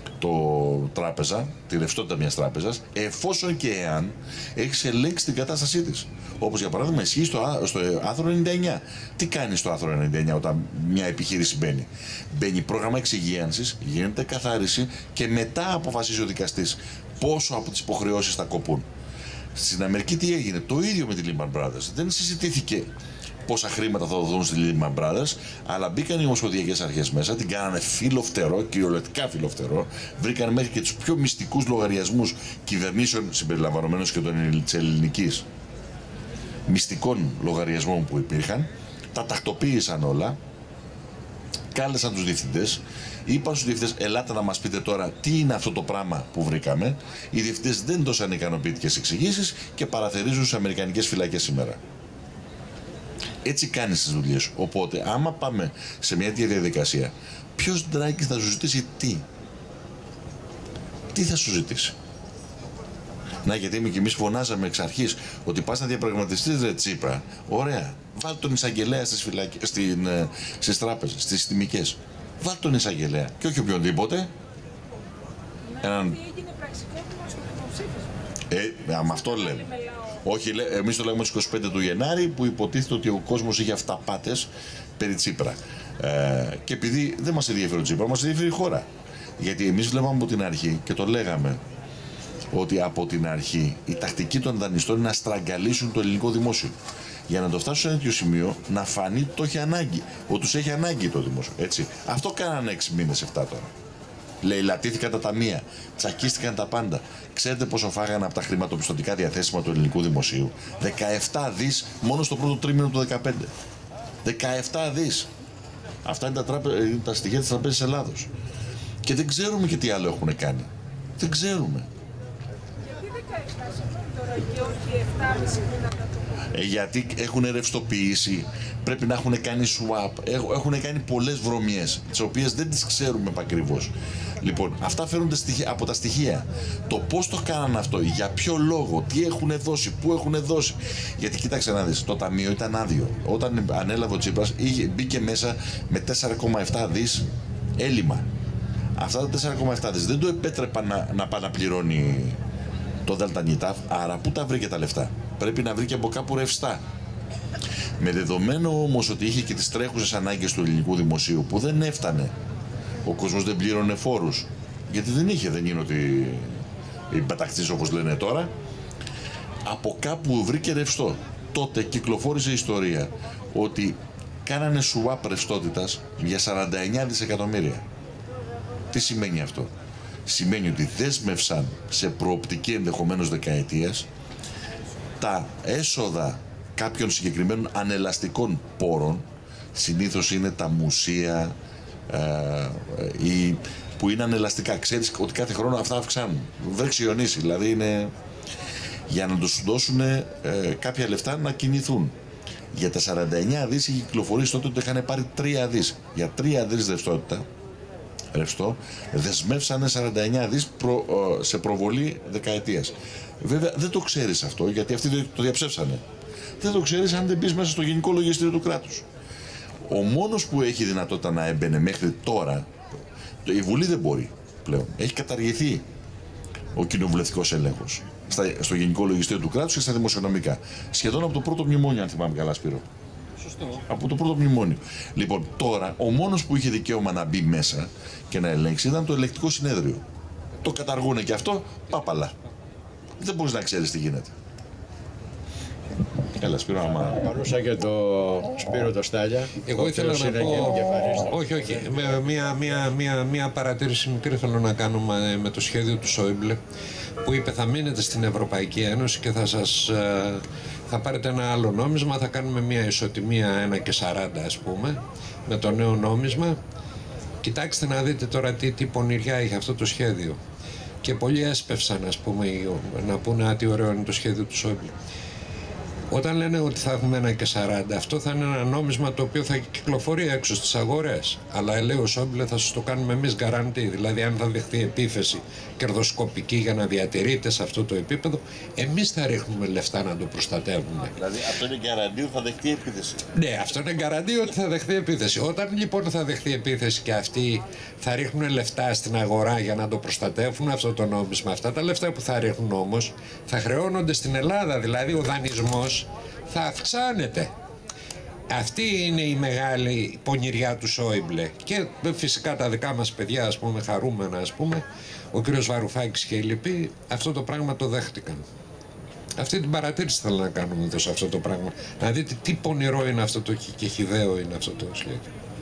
το τράπεζα, τη ρευστότητα μιας τράπεζας, εφόσον και εάν έχεις ελέγξει την κατάστασή της. Όπως για παράδειγμα ισχύει στο, στο άρθρο ενενήντα εννιά. Τι κάνει στο άρθρο ενενήντα εννιά όταν μια επιχείρηση μπαίνει? Μπαίνει πρόγραμμα εξυγίανσης, γίνεται καθάριση και μετά αποφασίζει ο δικαστής πόσο από τις υποχρεώσεις θα κοπούν. Στην Αμερική τι έγινε? Το ίδιο με τη Lehman Brothers. Δεν συζητήθηκε πόσα χρήματα θα δοθούν στη Lehman Brothers, αλλά μπήκαν οι ομοσπονδιακές αρχές μέσα, την κάνανε φιλοφτερό, κυριολεκτικά φιλοφτερό, βρήκαν μέχρι και τους πιο μυστικούς λογαριασμούς κυβερνήσεων συμπεριλαμβανομένως και της ελληνικής, μυστικών λογαριασμών που υπήρχαν, τα τακτοποίησαν όλα, κάλεσαν τους διευθυντές, είπαν στους διευθυντές, ελάτε να μας πείτε τώρα τι είναι αυτό το πράγμα που βρήκαμε. Οι διευθυντές δεν δώσαν ικανοποιητικές εξηγήσεις και παραθερίζουν στις αμερικανικές φυλακές σήμερα. Έτσι κάνεις τις δουλειές σου. Οπότε, άμα πάμε σε μια τέτοια διαδικασία, ποιος Ντράγκης θα σου ζητήσει τι? Τι θα σου ζητήσει? Να, γιατί εμείς και εμείς φωνάζαμε εξ αρχής ότι πας να διαπραγματευτείς, ρε Τσίπρα. Ωραία. Βάλ' τον εισαγγελέα στις, φυλακές, στην, στις τράπεζες, στις συστημικές. Βάλ' τον εισαγγελέα και όχι οποιονδήποτε. Έναν... Ε, με αυτό λέμε. Όχι, εμείς το λέμε στις είκοσι πέντε του Γενάρη που υποτίθεται ότι ο κόσμος είχε αυταπάτες περί Τσίπρα. Ε, και επειδή δεν μας ενδιαφέρει ο Τσίπρα, μας ενδιαφέρει η χώρα. Γιατί εμείς βλέπαμε από την αρχή και το λέγαμε ότι από την αρχή η τακτική των δανειστών είναι να στραγγαλίσουν το ελληνικό δημόσιο. Για να το φτάσουν σε ένα τέτοιο σημείο να φανεί ότι το έχει ανάγκη. Ότι τους έχει ανάγκη το δημόσιο. Έτσι. Αυτό κάνανε έξι μήνες, εφτά τώρα. Λαιλατήθηκαν τα ταμεία, τσακίστηκαν τα πάντα. Ξέρετε πόσο φάγανε από τα χρηματοπιστωτικά διαθέσιμα του ελληνικού δημοσίου? δεκαεπτά δις μόνο στο πρώτο τρίμηνο του δεκαπέντε. δεκαεπτά δις. Αυτά είναι τα, τράπε... τα στοιχεία της Τραπέζης Ελλάδος. Και δεν ξέρουμε και τι άλλο έχουν κάνει. Δεν ξέρουμε. Γιατί δεν συγγνώμη τώρα, και όχι επτά κόμμα πέντε μήνα το Ε, γιατί έχουν ρευστοποιήσει, πρέπει να έχουν κάνει swap, έχουν κάνει πολλές βρωμιές, τις οποίες δεν τις ξέρουμε επακριβώς. Λοιπόν, αυτά φέρνονται από τα στοιχεία. Το πώς το κάνανε αυτό, για ποιο λόγο, τι έχουν δώσει, πού έχουν δώσει. Γιατί κοίταξε να δεις, το ταμείο ήταν άδειο. Όταν ανέλαβε ο Τσίπρας, είχε, μπήκε μέσα με τέσσερα κόμμα επτά δις έλλειμμα. Αυτά τα τέσσερα κόμμα επτά δις δεν το επέτρεπαν να, να πάει να πληρώνει το ΔΝΤ, άρα πού τα βρήκε τα λεφτά. Πρέπει να βρήκε από κάπου ρευστά. Με δεδομένο όμως ότι είχε και τις τρέχουσες ανάγκες του ελληνικού δημοσίου που δεν έφτανε, ο κόσμος δεν πλήρωνε φόρους, γιατί δεν είχε, δεν είναι ότι οι πεταχτής όπως λένε τώρα, από κάπου βρήκε ρευστό. Τότε κυκλοφόρησε η ιστορία ότι κάνανε swap ρευστότητας για σαράντα εννέα δισεκατομμύρια. Τι σημαίνει αυτό? Σημαίνει ότι δέσμευσαν σε προοπτική ενδεχομένως δεκαετίας τα έσοδα κάποιων συγκεκριμένων ανελαστικών πόρων, συνήθως είναι τα μουσεία ε, ή, που είναι ανελαστικά. Ξέρεις ότι κάθε χρόνο αυτά αυξάνουν. Βρεξιονίσει, δηλαδή είναι για να τους δώσουν ε, κάποια λεφτά να κινηθούν. Για τα σαράντα εννέα δις είχε κυκλοφορήσει τότε ότι είχαν πάρει τρία δις. Για τρία δις ρευστότητα, ρευστό, δεσμεύσανε σαράντα εννέα δις προ, σε προβολή δεκαετίας. Βέβαια δεν το ξέρεις αυτό, γιατί αυτοί το διαψεύσανε. Δεν το ξέρεις αν δεν μπεις μέσα στο γενικό λογιστήριο του κράτους. Ο μόνος που έχει δυνατότητα να έμπαινε μέχρι τώρα, η Βουλή δεν μπορεί πλέον. Έχει καταργηθεί ο κοινοβουλευτικός έλεγχος στο γενικό λογιστήριο του κράτους και στα δημοσιονομικά. Σχεδόν από το πρώτο μνημόνιο, αν θυμάμαι καλά, Σπύρο. Σωστό. Από το πρώτο μνημόνιο. Λοιπόν, τώρα ο μόνος που είχε δικαίωμα να μπει μέσα και να ελέγξει ήταν το ελεκτικό συνέδριο. Το καταργούνε και αυτό, πάπαλα. Δεν μπορείς να ξέρεις τι γίνεται. Έλα, Σπύρο, άμα... Παρούσα και το Σπύρο το Στάλια. Εγώ ήθελα να πω... Όχι, όχι. Μία, μία, μία, μία παρατήρηση μικρή θέλω να κάνω με το σχέδιο του Σόιμπλε, που είπε θα μείνετε στην Ευρωπαϊκή Ένωση και θα σας... θα πάρετε ένα άλλο νόμισμα, θα κάνουμε μια ισοτιμία ένα και σαράντα ας πούμε, με το νέο νόμισμα. Κοιτάξτε να δείτε τώρα τι, τι πονηριά είχε αυτό το σχέδιο. Και πολλοί έσπευσαν, ας πούμε, να πούνε α, τι ωραίο είναι το σχέδιο του Σόιμπλε. Όταν λένε ότι θα έχουμε ένα και σαράντα, αυτό θα είναι ένα νόμισμα το οποίο θα κυκλοφορεί έξω στις αγορές. Αλλά λέει ο Σόιμπλε θα σας το κάνουμε εμείς γκαραντί. Δηλαδή, αν θα δεχτεί επίθεση κερδοσκοπική για να διατηρείται σε αυτό το επίπεδο, εμείς θα ρίχνουμε λεφτά να το προστατεύουμε. Δηλαδή, αυτό είναι γκαραντί ότι θα δεχτεί επίθεση. Ναι, αυτό είναι γκαραντί ότι θα δεχτεί επίθεση. Όταν λοιπόν θα δεχτεί επίθεση και αυτοί θα ρίχνουν λεφτά στην αγορά για να το προστατεύουν αυτό το νόμισμα, αυτά τα λεφτά που θα ρίχνουν όμως θα χρεώνονται στην Ελλάδα. Δηλαδή, ο δανεισμός θα αυξάνεται. Αυτή είναι η μεγάλη πονηριά του Σόιμπλε. Και φυσικά τα δικά μας παιδιά, ας πούμε, χαρούμενα, ας πούμε, ο κύριος Βαρουφάκης και οι λοιποί, αυτό το πράγμα το δέχτηκαν. Αυτή την παρατήρηση θέλω να κάνουμε εδώ σε αυτό το πράγμα. Να δείτε τι πονηρό είναι αυτό το και χυδαίο είναι αυτό το σχέδιο.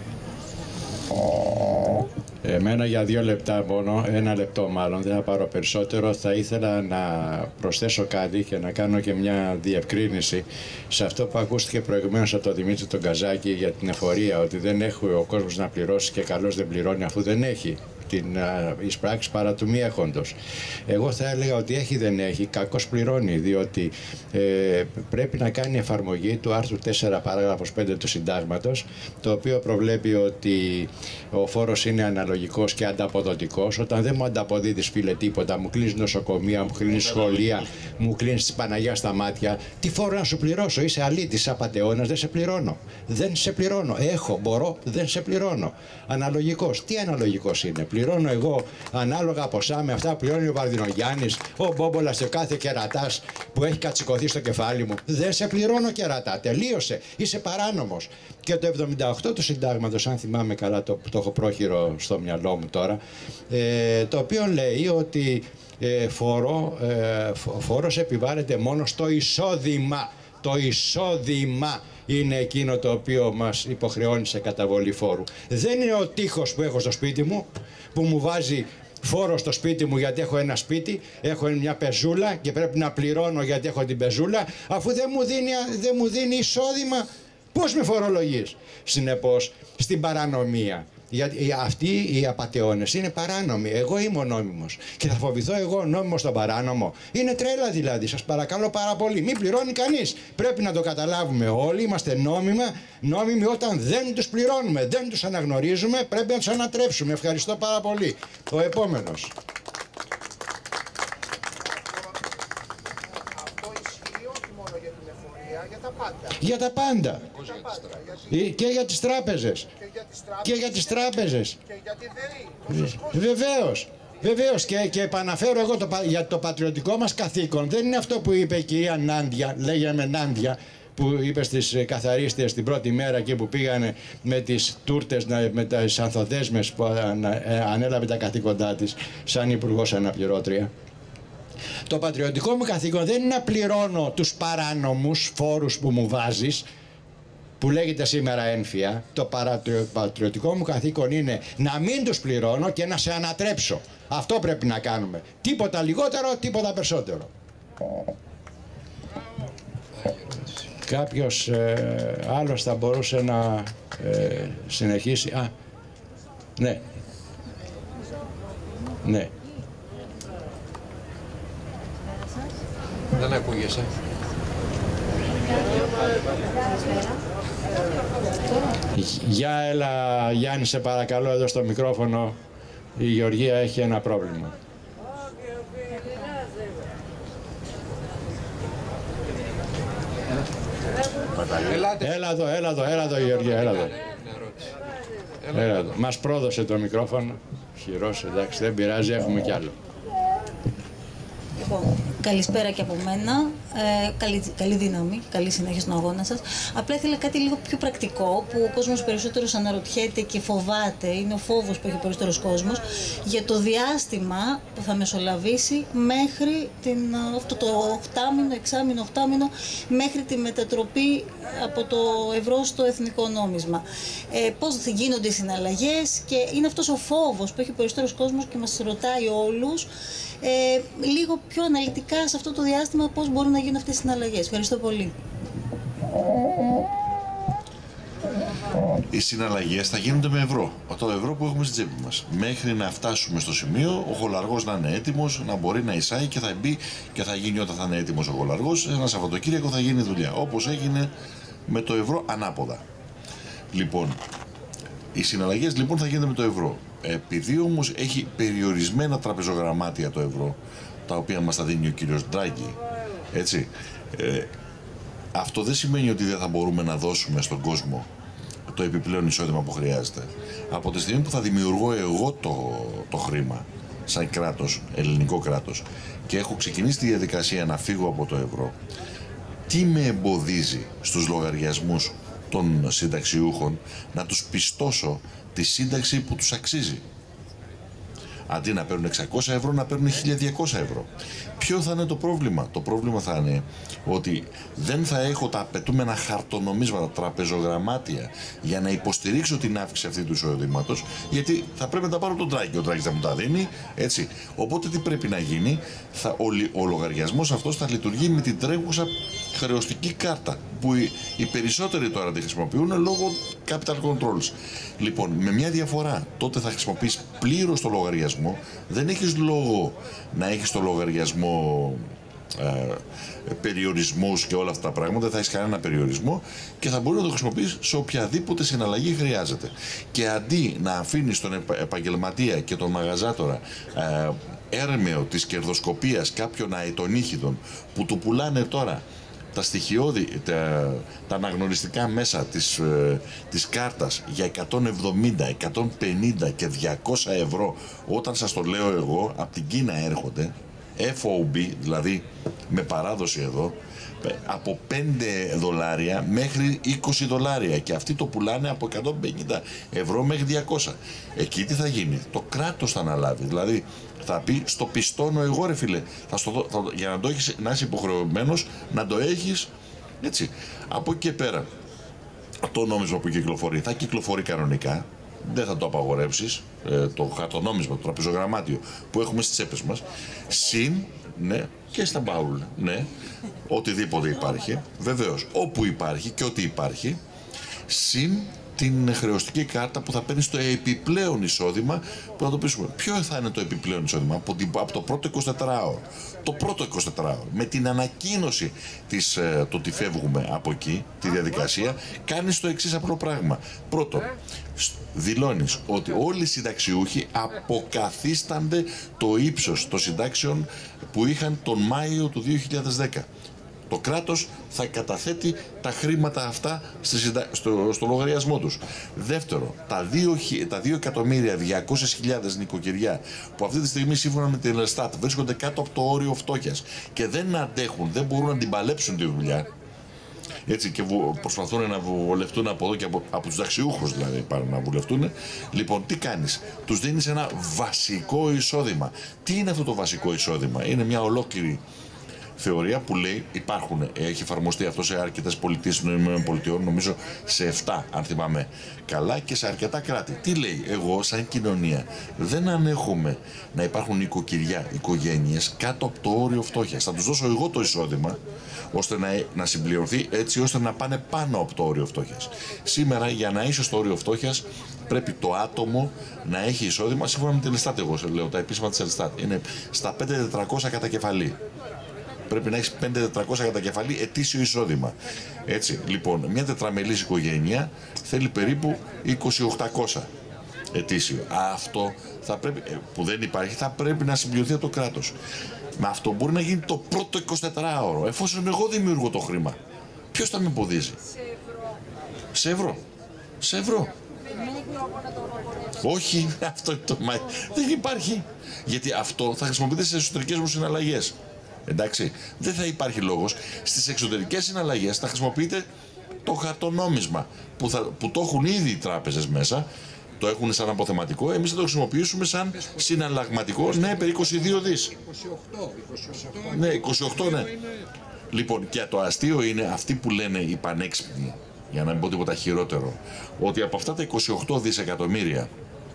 Εμένα για δύο λεπτά μόνο, ένα λεπτό μάλλον, δεν θα πάρω περισσότερο. Θα ήθελα να προσθέσω κάτι και να κάνω και μια διευκρίνηση σε αυτό που ακούστηκε προηγουμένως από τον Δημήτρη τον Καζάκη για την εφορία, ότι δεν έχει ο κόσμος να πληρώσει και καλώς δεν πληρώνει αφού δεν έχει την εισπράξη παρά του μη έχοντος. Εγώ θα έλεγα ότι έχει δεν έχει, κακώς πληρώνει, διότι ε, πρέπει να κάνει εφαρμογή του άρθρου τέσσερα παράγραφος πέντε του Συντάγματος, το οποίο προβλέπει ότι ο φόρος είναι αναλογικός και ανταποδοτικός. Όταν δεν μου ανταποδίδεις, φίλε, τίποτα, μου κλείνεις νοσοκομεία, μου κλείνεις σχολεία, μου κλείνεις τη Παναγιά στα μάτια, τι φόρο να σου πληρώσω? Είσαι αλήτης, απατεώνας, δεν σε πληρώνω. Δεν σε πληρώνω. Έχω, μπορώ, δεν σε πληρώνω. Αναλογικός. Τι αναλογικός είναι? Πληρώνω εγώ ανάλογα ποσά με αυτά που πληρώνει ο Βαρδινογιάννης, ο Μπόμπολας και κάθε κερατάς που έχει κατσικωθεί στο κεφάλι μου. Δεν σε πληρώνω, κερατά. Τελείωσε. Είσαι παράνομος. Και το εβδομήντα οκτώ του Συντάγματος, αν θυμάμαι καλά, το, το έχω πρόχειρο στο μυαλό μου τώρα, ε, το οποίο λέει ότι ε, φόρο, ε, φόρος επιβάλλεται μόνο στο εισόδημα. Το εισόδημα είναι εκείνο το οποίο μας υποχρεώνει σε καταβολή φόρου. Δεν είναι ο τείχος που έχω στο σπίτι μου, που μου βάζει φόρο στο σπίτι μου γιατί έχω ένα σπίτι, έχω μια πεζούλα και πρέπει να πληρώνω γιατί έχω την πεζούλα, αφού δεν μου δίνει, δεν μου δίνει εισόδημα. Πώς με φορολογείς? Συνεπώς, στην παρανομία Γιατί αυτοί οι απατεώνες είναι παράνομοι. Εγώ είμαι ο νόμιμος. Και θα φοβηθώ εγώ νόμιμος τον παράνομο. Είναι τρέλα δηλαδή. Σας παρακαλώ πάρα πολύ. Μην πληρώνει κανείς. Πρέπει να το καταλάβουμε όλοι. Είμαστε νόμιμα, νόμιμοι όταν δεν τους πληρώνουμε, δεν τους αναγνωρίζουμε. Πρέπει να τους ανατρέψουμε. Ευχαριστώ πάρα πολύ. Ο επόμενος. Για τα πάντα. Και για τις τράπεζες. Και για τις τράπεζες. Και για τη ΔΕΗ. Βεβαίως. Βεβαίως και, και επαναφέρω εγώ το, για το πατριωτικό μας καθήκον. Δεν είναι αυτό που είπε η κυρία Νάντια, λέγαμε Νάντια, που είπε στις καθαρίστριες την πρώτη μέρα και που πήγανε με τις τούρτες, με τις ανθοδέσμες που ανέλαβε τα καθήκοντά της σαν υπουργός αναπληρώτρια. Το πατριωτικό μου καθήκον δεν είναι να πληρώνω τους παράνομους φόρους που μου βάζεις, που λέγεται σήμερα ένφια. Το πατριωτικό μου καθήκον είναι να μην τους πληρώνω και να σε ανατρέψω. Αυτό πρέπει να κάνουμε. Τίποτα λιγότερο, τίποτα περισσότερο. Κάποιος ε, άλλος θα μπορούσε να ε, συνεχίσει. Α, ναι. Ναι. Δεν ακούγεσαι. Για έλα Γιάννη, σε παρακαλώ εδώ στο μικρόφωνο. Η Γεωργία έχει ένα πρόβλημα. Έλα εδώ, έλα εδώ, έλα εδώ Γεωργία, έλα εδώ. Έλα εδώ. Μας πρόδωσε το μικρόφωνο. Χειρός, εντάξει, δεν πειράζει, έχουμε κι άλλο. Λοιπόν, καλησπέρα και από μένα. Ε, καλή, καλή δύναμη, καλή συνέχεια στον αγώνα σας. Απλά ήθελα κάτι λίγο πιο πρακτικό που ο κόσμος περισσότερος αναρωτιέται και φοβάται. Είναι ο φόβος που έχει ο περισσότερος κόσμος για το διάστημα που θα μεσολαβήσει μέχρι την, αυτό το οχτάμηνο, εξάμηνο, οχτάμηνο, μέχρι τη μετατροπή από το ευρώ στο εθνικό νόμισμα. Ε, πώς θα γίνονται οι συναλλαγές και είναι αυτός ο φόβος που έχει ο περισσότερος κόσμος και μας ρωτάει όλους. Ε, λίγο πιο αναλυτικά σε αυτό το διάστημα πώς μπορούν να γίνουν αυτές οι συναλλαγές. Ευχαριστώ πολύ. Οι συναλλαγές θα γίνονται με ευρώ. Το ευρώ που έχουμε στην τσέπη μας. Μέχρι να φτάσουμε στο σημείο ο χολαργός να είναι έτοιμος, να μπορεί να εισάει και θα μπει και θα γίνει όταν θα είναι έτοιμος ο χολαργός. Ένα Σαββατοκύριακο θα γίνει δουλειά. Όπως έγινε με το ευρώ ανάποδα. Λοιπόν, οι συναλλαγές λοιπόν θα γίνονται με το ευρώ. Επειδή όμως έχει περιορισμένα τραπεζογραμμάτια το ευρώ, τα οποία μας τα δίνει ο κύριος Ντράγκη, έτσι, ε, αυτό δεν σημαίνει ότι δεν θα μπορούμε να δώσουμε στον κόσμο το επιπλέον εισόδημα που χρειάζεται. Από τη στιγμή που θα δημιουργώ εγώ το, το χρήμα, σαν κράτος, ελληνικό κράτος, και έχω ξεκινήσει τη διαδικασία να φύγω από το ευρώ, τι με εμποδίζει στους λογαριασμούς των συνταξιούχων να τους πιστώσω τη σύνταξη που τους αξίζει? Αντί να παίρνουν εξακόσια ευρώ, να παίρνουν χίλια διακόσια ευρώ. Ποιο θα είναι το πρόβλημα? Το πρόβλημα θα είναι ότι δεν θα έχω τα απαιτούμενα χαρτονομίσματα, τραπεζογραμμάτια για να υποστηρίξω την αύξηση αυτή του εισοδήματος, γιατί θα πρέπει να τα πάρω τον Ντράγκη. Ο Ντράγκη θα μου τα δίνει, έτσι. Οπότε τι πρέπει να γίνει? Θα, ο, ο λογαριασμός αυτός θα λειτουργεί με την τρέχουσα χρεωστική κάρτα, που οι, οι περισσότεροι τώρα τη χρησιμοποιούν λόγω capital controls. Λοιπόν, με μια διαφορά, τότε θα χρησιμοποιείς πλήρως το λογαριασμό, δεν έχεις λόγο να έχεις το λογαριασμό ε, περιορισμούς και όλα αυτά τα πράγματα, δεν θα έχεις κανένα περιορισμό και θα μπορεί να το χρησιμοποιείς σε οποιαδήποτε συναλλαγή χρειάζεται. Και αντί να αφήνεις τον επαγγελματία και τον μαγαζάτορα ε, έρμεο της κερδοσκοπίας κάποιων αετονίχιδων που του πουλάνε τώρα τα στοιχειώδη, τα, τα αναγνωριστικά μέσα της, ε, της κάρτας για εκατόν εβδομήντα, εκατόν πενήντα και διακόσια ευρώ, όταν σας το λέω εγώ, από την Κίνα έρχονται, εφ ο μπι, δηλαδή με παράδοση εδώ, από πέντε δολάρια μέχρι είκοσι δολάρια, και αυτοί το πουλάνε από εκατόν πενήντα ευρώ μέχρι διακόσια. Εκεί τι θα γίνει? Το κράτος θα αναλάβει, δηλαδή θα πει στο πιστώνω εγώ ρε φίλε, θα στο, θα, για να το έχεις, να είσαι υποχρεωμένος να το έχεις, έτσι. Από εκεί και πέρα το νόμισμα που κυκλοφορεί θα κυκλοφορεί κανονικά, δεν θα το απαγορεύσεις, ε, το χαρτονόμισμα, το τραπεζογραμμάτιο που έχουμε στις τσέπες μας, συν, ναι, και στα μπάουλ, ναι, οτιδήποτε υπάρχει, βεβαίως, όπου υπάρχει και ό,τι υπάρχει, συν την χρεωστική κάρτα που θα παίρνει το επιπλέον εισόδημα που θα το πείσουμε. Ποιο θα είναι το επιπλέον εισόδημα από, την, από το πρώτο εικοσιτετράωρο. Το πρώτο εικοσιτετράωρο. Με την ανακοίνωση της, το ότι φεύγουμε από εκεί, τη διαδικασία, κάνεις το εξής απλό πράγμα. Πρώτον, δηλώνεις ότι όλοι οι συνταξιούχοι αποκαθίστανται το ύψος των συντάξεων που είχαν τον Μάιο του δύο χιλιάδες δέκα. Το κράτος θα καταθέτει τα χρήματα αυτά στο, στο λογαριασμό τους. Δεύτερο, τα δύο εκατομμύρια διακόσιες χιλιάδες νοικοκυριά που αυτή τη στιγμή σύμφωνα με την Ελστάτ βρίσκονται κάτω από το όριο φτώχειας και δεν αντέχουν, δεν μπορούν να την παλέψουν τη δουλειά, έτσι, και προσπαθούν να βολευτούν από εδώ και από, από τους δαξιούχους δηλαδή πάρουν να βουλευτούν. Λοιπόν, τι κάνεις? Τους δίνεις ένα βασικό εισόδημα. Τι είναι αυτό το βασικό εισόδημα? Είναι μια ολόκληρη θεωρία που λέει, υπάρχουν, έχει εφαρμοστεί αυτό σε αρκετές πολιτείες των ΗΠΑ, νομίζω σε επτά αν θυμάμαι καλά, και σε αρκετά κράτη. Τι λέει? Εγώ σαν κοινωνία δεν ανέχομαι να υπάρχουν οικοκυριά, οικογένειες κάτω από το όριο φτώχειας. Θα τους δώσω εγώ το εισόδημα ώστε να, να συμπληρωθεί έτσι ώστε να πάνε πάνω από το όριο φτώχειας. Σήμερα για να είσαι στο όριο φτώχειας πρέπει το άτομο να έχει εισόδημα, σύμφωνα με την Ελστάτ, εγώ λέω τα επίσημα της Ελστάτ, είναι στα πέντε χιλιάδες τετρακόσια κατά κεφαλή. Πρέπει να έχεις πέντε χιλιάδες τετρακόσια κατά κεφαλή ετήσιο εισόδημα. Έτσι, λοιπόν, μια τετραμελής οικογένεια θέλει περίπου είκοσι χιλιάδες οκτακόσια ετήσιο. Αυτό θα πρέπει, που δεν υπάρχει, θα πρέπει να συμπληρωθεί από το κράτος. Με αυτό μπορεί να γίνει το πρώτο εικοσιτετράωρο, εφόσον εγώ δημιουργώ το χρήμα. Ποιος θα με εμποδίζει? Σε ευρώ. Σε ευρώ. Όχι, αυτό το δεν υπάρχει. Γιατί αυτό θα χρησιμοποιείται σε εσωτερικές μου συναλλαγές. Εντάξει, δεν θα υπάρχει λόγος. Στις εξωτερικές συναλλαγές θα χρησιμοποιείται το χαρτονόμισμα που, θα, που το έχουν ήδη οι τράπεζες μέσα, το έχουν σαν αποθεματικό, εμείς θα το χρησιμοποιήσουμε σαν συναλλαγματικό, ναι, περί είκοσι δύο δις. είκοσι οκτώ, είκοσι οκτώ, ναι, είκοσι οκτώ, ναι. Λοιπόν, και το αστείο είναι αυτοί που λένε οι πανέξυπνοι, για να μην πω τίποτα χειρότερο, ότι από αυτά τα είκοσι οκτώ δισεκατομμύρια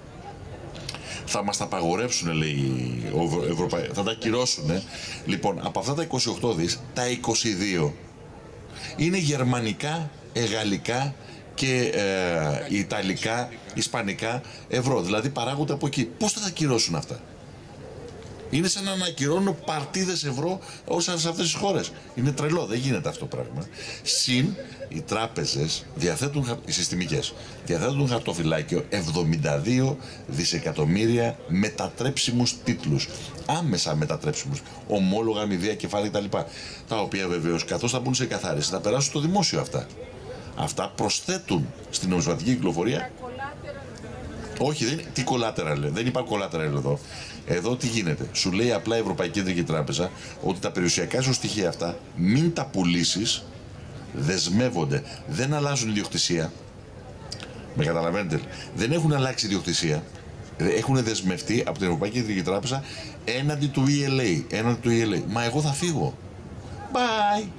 θα μας τα απαγορεύσουν, λέει, Ευρωπα... θα τα ακυρώσουν. Λοιπόν, από αυτά τα είκοσι οκτώ δις, τα είκοσι δύο είναι γερμανικά, γαλλικά και ε, ιταλικά, ισπανικά ευρώ. Δηλαδή παράγονται από εκεί. Πώς θα τα ακυρώσουν αυτά? Είναι σαν να ανακυρώνουν παρτίδες ευρώ όσα σε αυτές τις χώρες. Είναι τρελό, δεν γίνεται αυτό το πράγμα. Συν οι τράπεζες διαθέτουν, οι συστημικές, διαθέτουν χαρτοφυλάκιο εβδομήντα δύο δισεκατομμύρια μετατρέψιμους τίτλους. Άμεσα μετατρέψιμους. Ομόλογα, αμοιβαία, κεφάλαια κτλ. Τα οποία βεβαίως καθώς θα μπουν σε καθάριση θα περάσουν στο δημόσιο αυτά. Αυτά προσθέτουν στην νομισματική κυκλοφορία. Όχι, δεν, τι κολάτερα λέει, δεν υπάρχει κολάτερα εδώ. Εδώ τι γίνεται? Σου λέει απλά η Ευρωπαϊκή Κεντρική Τράπεζα ότι τα περιουσιακά σου στοιχεία αυτά μην τα πουλήσεις, δεσμεύονται, δεν αλλάζουν ιδιοκτησία. Με καταλαβαίνετε, δεν έχουν αλλάξει ιδιοκτησία, έχουν δεσμευτεί από την Ευρωπαϊκή Κεντρική Τράπεζα έναντι του ι ελ έι, έναντι του ι ελ έι. Μα εγώ θα φύγω. Bye.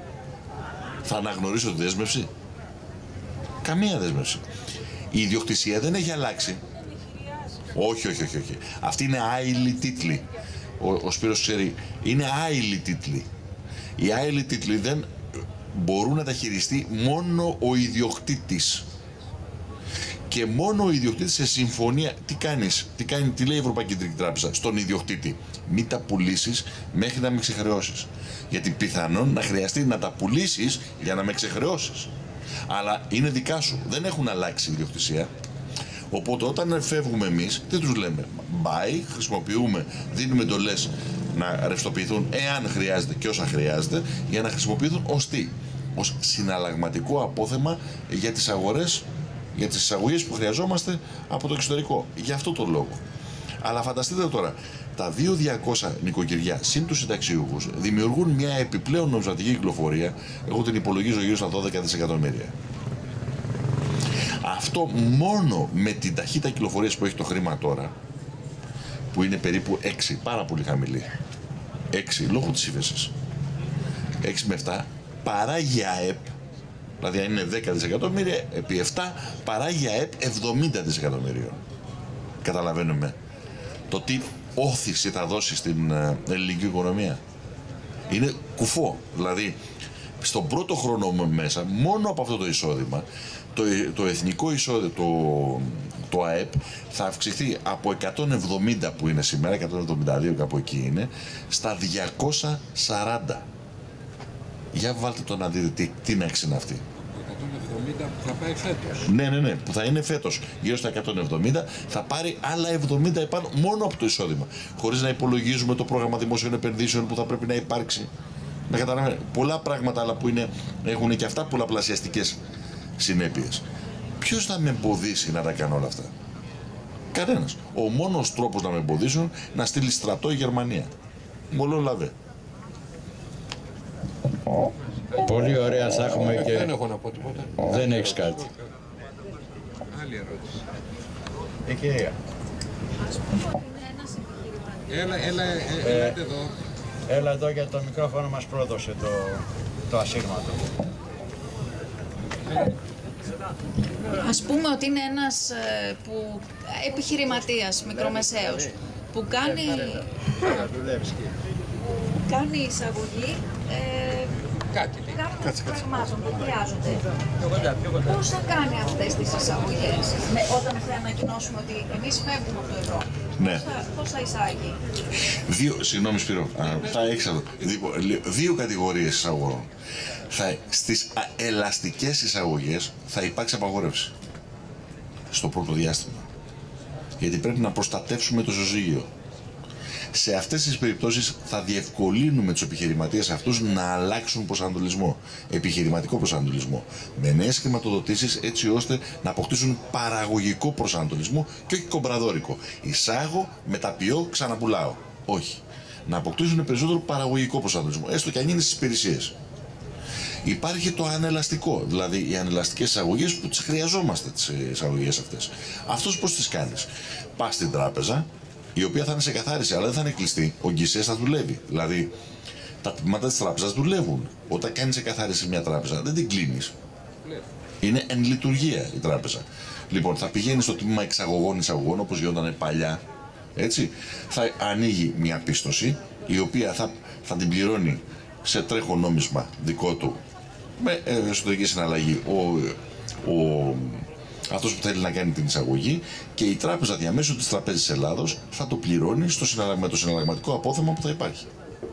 Θα αναγνωρίσω τη δέσμευση? Καμία δέσμευση. Η ιδιοκτησία δεν έχει αλλάξει. Όχι, όχι, όχι, όχι. Αυτή είναι άειλη τίτλη. Ο, ο Σπύρος ξέρει, είναι άειλη τίτλη. Οι άειλοι τίτλοι δεν μπορούν να τα χειριστεί μόνο ο ιδιοκτήτης. Και μόνο ο ιδιοκτήτης σε συμφωνία. Τι κάνεις, τι, κάνει, τι λέει η Ευρωπαϊκή Κεντρική Τράπεζα στον ιδιοκτήτη? Μην τα πουλήσεις μέχρι να με ξεχρεώσεις. Γιατί πιθανόν να χρειαστεί να τα πουλήσεις για να με ξεχρεώσεις. Αλλά είναι δικά σου, δεν έχουν αλλάξει η ιδιοκτησία. Οπότε όταν φεύγουμε εμείς, τι τους λέμε? Buy, χρησιμοποιούμε, δίνουμε εντολές να ρευστοποιηθούν εάν χρειάζεται και όσα χρειάζεται, για να χρησιμοποιηθούν ως τι? Ως συναλλαγματικό απόθεμα για τις αγορές, για τις εισαγωγές που χρειαζόμαστε από το εξωτερικό. Για αυτό το λόγο. Αλλά φανταστείτε τώρα, τα δύο χιλιάδες διακόσια νοικοκυριά συν τους συνταξιούχους δημιουργούν μια επιπλέον νομισματική κυκλοφορία, εγώ την υπολογίζω γύρω στα δώδεκα δισεκατομμύρια. Αυτό μόνο με την ταχύτητα κυκλοφορίας που έχει το χρήμα τώρα, που είναι περίπου έξι, πάρα πολύ χαμηλή, έξι λόγω της ύφεσης, έξι με επτά, παράγει ΑΕΠ, δηλαδή αν είναι δέκα δισεκατομμύρια, επί επτά παράγει ΑΕΠ εβδομήντα δισεκατομμυρίων. Καταλαβαίνουμε το τι όθηση θα δώσει στην ελληνική οικονομία. Είναι κουφό, δηλαδή στον πρώτο χρόνο μέσα, μόνο από αυτό το εισόδημα, το, το εθνικό εισόδημα, το, το ΑΕΠ, θα αυξηθεί από εκατόν εβδομήντα που είναι σήμερα, εκατόν εβδομήντα δύο κάπου εκεί είναι, στα διακόσια σαράντα. Για βάλτε το να δείτε τι, τι μέξη είναι αυτή. εκατόν εβδομήντα που θα πάει φέτος. Ναι, ναι, ναι, που θα είναι φέτος γύρω στα εκατόν εβδομήντα, θα πάρει άλλα εβδομήντα επάνω μόνο από το εισόδημα. Χωρίς να υπολογίζουμε το πρόγραμμα δημοσίων επενδύσεων που θα πρέπει να υπάρξει. Να καταλαβαίνετε, πολλά πράγματα άλλα που είναι, έχουν και αυτά πολλαπλασιαστικές συνέπειες. Ποιος θα με εμποδίσει να τα κάνω όλα αυτά? Κανένας. Ο μόνος τρόπος να με εμποδίσουν να στείλει στρατό η Γερμανία. Μολό λαβέ. Πολύ ωραία θα έχουμε και... Δεν έχω να πω τίποτα. Δεν έχεις κάτι. Άλλη ερώτηση. Η κυρία. Έλα, έλα, ε, έλατε εδώ. Έλα εδώ για το μικρόφωνο μας πρόδωσε το, το ασύρματο. Ας πούμε ότι είναι ένας ε, που, επιχειρηματίας, μικρομεσαίος, που κάνει, κάνει εισαγωγή ε, Κάτι. κάποιων πραγμάτων που χρειάζονται. Πώς θα κάνει αυτές τις εισαγωγές με, όταν θα ανακοινώσουμε ότι εμείς φεύγουμε από το ευρώ? Ναι. Πώς θα, πώς θα εισάγει? Δύο, συγγνώμη Σπύρο, α, θα έχεις εδώ. Δύο, δύο κατηγορίες εισαγωγών. Θα, στις α, ελαστικές εισαγωγές θα υπάρξει απαγόρευση στο πρώτο διάστημα. Γιατί πρέπει να προστατεύσουμε το ισοζύγιο. Σε αυτές τις περιπτώσεις θα διευκολύνουμε τους επιχειρηματίες αυτούς να αλλάξουν προσανατολισμό, επιχειρηματικό προσανατολισμό, με νέες χρηματοδοτήσεις έτσι ώστε να αποκτήσουν παραγωγικό προσανατολισμό και όχι κομπραδόρικο. Εισάγω, μεταποιώ, ξαναπουλάω. Όχι. Να αποκτήσουν περισσότερο παραγωγικό προσανατολισμό, έστω και αν είναι στις υπηρεσίες. Υπάρχει το ανελαστικό, δηλαδή οι ανελαστικές εισαγωγές που τις χρειαζόμαστε, τις εισαγωγές αυτές. Αυτός πώς τις κάνεις? Πας στην τράπεζα, η οποία θα είναι σε καθάριση, αλλά δεν θα είναι κλειστή. Ο γκισές θα δουλεύει. Δηλαδή, τα τμήματα της τράπεζας δουλεύουν. Όταν κάνεις εκαθάριση μια τράπεζα, δεν την κλείνεις. Είναι εν λειτουργία η τράπεζα. Λοιπόν, θα πηγαίνει στο τμήμα εξαγωγών-εισαγωγών, όπως γινόταν παλιά. Έτσι, θα ανοίγει μια πίστοση, η οποία θα, θα την πληρώνει σε τρέχον νόμισμα δικό του, με εσωτερική συναλλαγή, ο, ο, αυτός που θέλει να κάνει την εισαγωγή, και η τράπεζα διαμέσου της Τραπέζης Ελλάδος θα το πληρώνει στο συναλλαγμα, με το συναλλαγματικό απόθεμα που θα υπάρχει.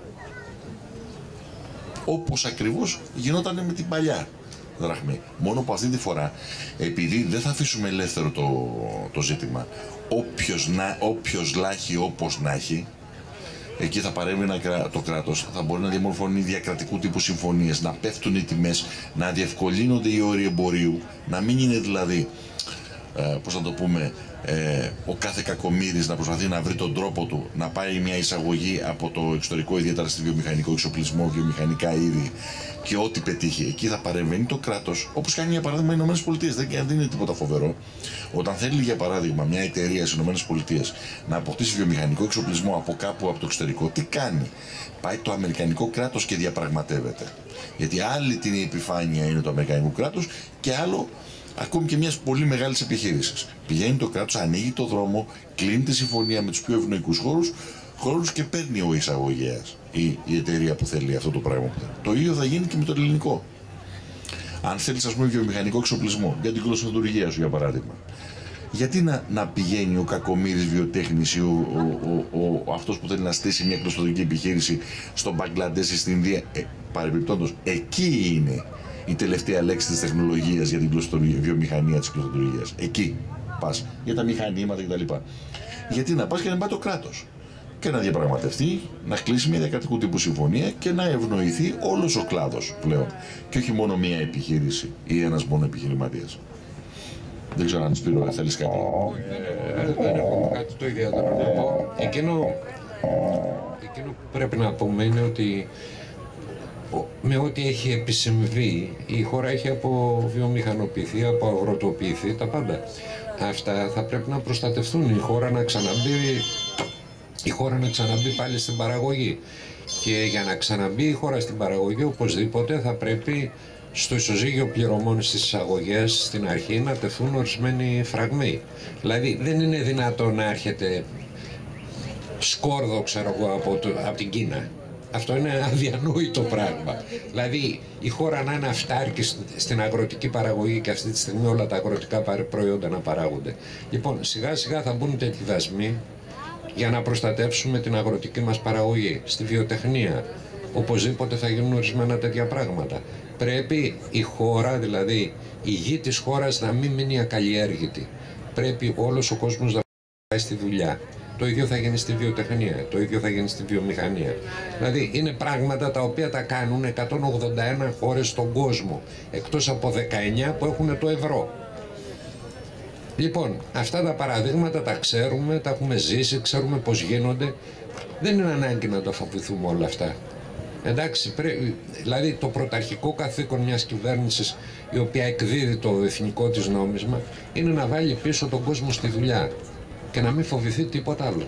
Όπως ακριβώς γινόταν με την παλιά δραχμή. Μόνο που αυτή τη φορά, επειδή δεν θα αφήσουμε ελεύθερο το, το ζήτημα, όποιος, να, όποιος λάχει όπως να έχει, εκεί θα παρέμβει το κράτος, θα μπορεί να διαμορφώνει διακρατικού τύπου συμφωνίες, να πέφτουν οι τιμές, να διευκολύνονται οι όροι εμπορίου, να μην είναι δηλαδή, ε, πώς να το πούμε, ε, ο κάθε κακομοίρης να προσπαθεί να βρει τον τρόπο του να πάει μια εισαγωγή από το εξωτερικό, ιδιαίτερα στη βιομηχανικό εξοπλισμό, βιομηχανικά είδη, και ό,τι πετύχει. Εκεί θα παρεμβαίνει το κράτος, όπως κάνει για παράδειγμα οι Ηνωμένες Πολιτείες. Δεν, δεν είναι τίποτα φοβερό. Όταν θέλει για παράδειγμα μια εταιρεία στις Ηνωμένες Πολιτείες να αποκτήσει βιομηχανικό εξοπλισμό από κάπου από το εξωτερικό, τι κάνει? Πάει το αμερικανικό κράτος και διαπραγματεύεται. Γιατί άλλη την επιφάνεια είναι το αμερικανικό κράτος και άλλο ακόμη και μιας πολύ μεγάλης επιχείρησης. Πηγαίνει το κράτος, ανοίγει το δρόμο, κλείνει τη συμφωνία με τους πιο ευνοϊκούς χώρους, χώρους και παίρνει ο εισαγωγέας ή η εταιρεία που θέλει αυτό το πράγμα. Το ίδιο θα γίνει και με το ελληνικό. Αν θέλεις, ας πούμε, βιομηχανικό εξοπλισμό για την κλωστοδουργία σου, για παράδειγμα, γιατί να, να πηγαίνει ο κακομοίρης βιοτέχνης ή ο, ο, ο, ο, αυτός που θέλει να στήσει μια κλωστοδουργική επιχείρηση στο Μπαγκλαντές ή στην Ινδία? Ε, παρεμπιπτόντως, εκεί είναι η τελευταία λέξη της τεχνολογίας για την βιομηχανία της κλωστοδουργίας. Εκεί πας, για τα μηχανήματα κτλ. Γιατί να πας και να πάει το κράτος και να διαπραγματευτεί, να κλείσει μια διακρατικού τύπου συμφωνία και να ευνοηθεί όλος ο κλάδος πλέον. Και όχι μόνο μία επιχείρηση ή ένας μόνο επιχειρηματίας. Δεν ξέρω αν Σπύρο θέλεις κάτι. Δεν έχω κάτι το ιδιαίτερο να πω. Εκείνο, εκείνο που πρέπει να πούμε είναι ότι με ό,τι έχει επισυμβεί η χώρα έχει αποβιομηχανοποιηθεί, αποαγροτοποιηθεί, τα πάντα. Αυτά θα πρέπει να προστατευτούν, η χώρα να ξαναμπεί, η χώρα να ξαναμπεί πάλι στην παραγωγή. Και για να ξαναμπεί η χώρα στην παραγωγή, οπωσδήποτε θα πρέπει στο ισοζύγιο πληρωμών στις εισαγωγές στην αρχή να τεθούν ορισμένοι φραγμοί. Δηλαδή δεν είναι δυνατό να έρχεται σκόρδο, ξέρω εγώ, από, το, από την Κίνα Αυτό είναι αδιανόητο πράγμα. Δηλαδή η χώρα να είναι αυτάρκη στην αγροτική παραγωγή και αυτή τη στιγμή όλα τα αγροτικά προϊόντα να παράγονται. Λοιπόν, σιγά σιγά θα μπουν τέτοιοι δασμοί για να προστατεύσουμε την αγροτική μας παραγωγή. Στη βιοτεχνία οπωσδήποτε θα γίνουν ορισμένα τέτοια πράγματα. Πρέπει η χώρα, δηλαδή η γη της χώρας να μην μείνει ακαλλιέργητη. Πρέπει όλος ο κόσμος να πάει στη δουλειά. Το ίδιο θα γίνει στη βιοτεχνία, το ίδιο θα γίνει στη βιομηχανία. Δηλαδή είναι πράγματα τα οποία τα κάνουν εκατόν ογδόντα ένα χώρες στον κόσμο, εκτός από δεκαεννιά που έχουν το ευρώ. Λοιπόν, αυτά τα παραδείγματα τα ξέρουμε, τα έχουμε ζήσει, ξέρουμε πώς γίνονται. Δεν είναι ανάγκη να το φοβηθούμε όλα αυτά. Εντάξει, πρέ... δηλαδή το πρωταρχικό καθήκον μιας κυβέρνησης η οποία εκδίδει το εθνικό της νόμισμα είναι να βάλει πίσω τον κόσμο στη δουλειά και να μην φοβηθεί τίποτα άλλο.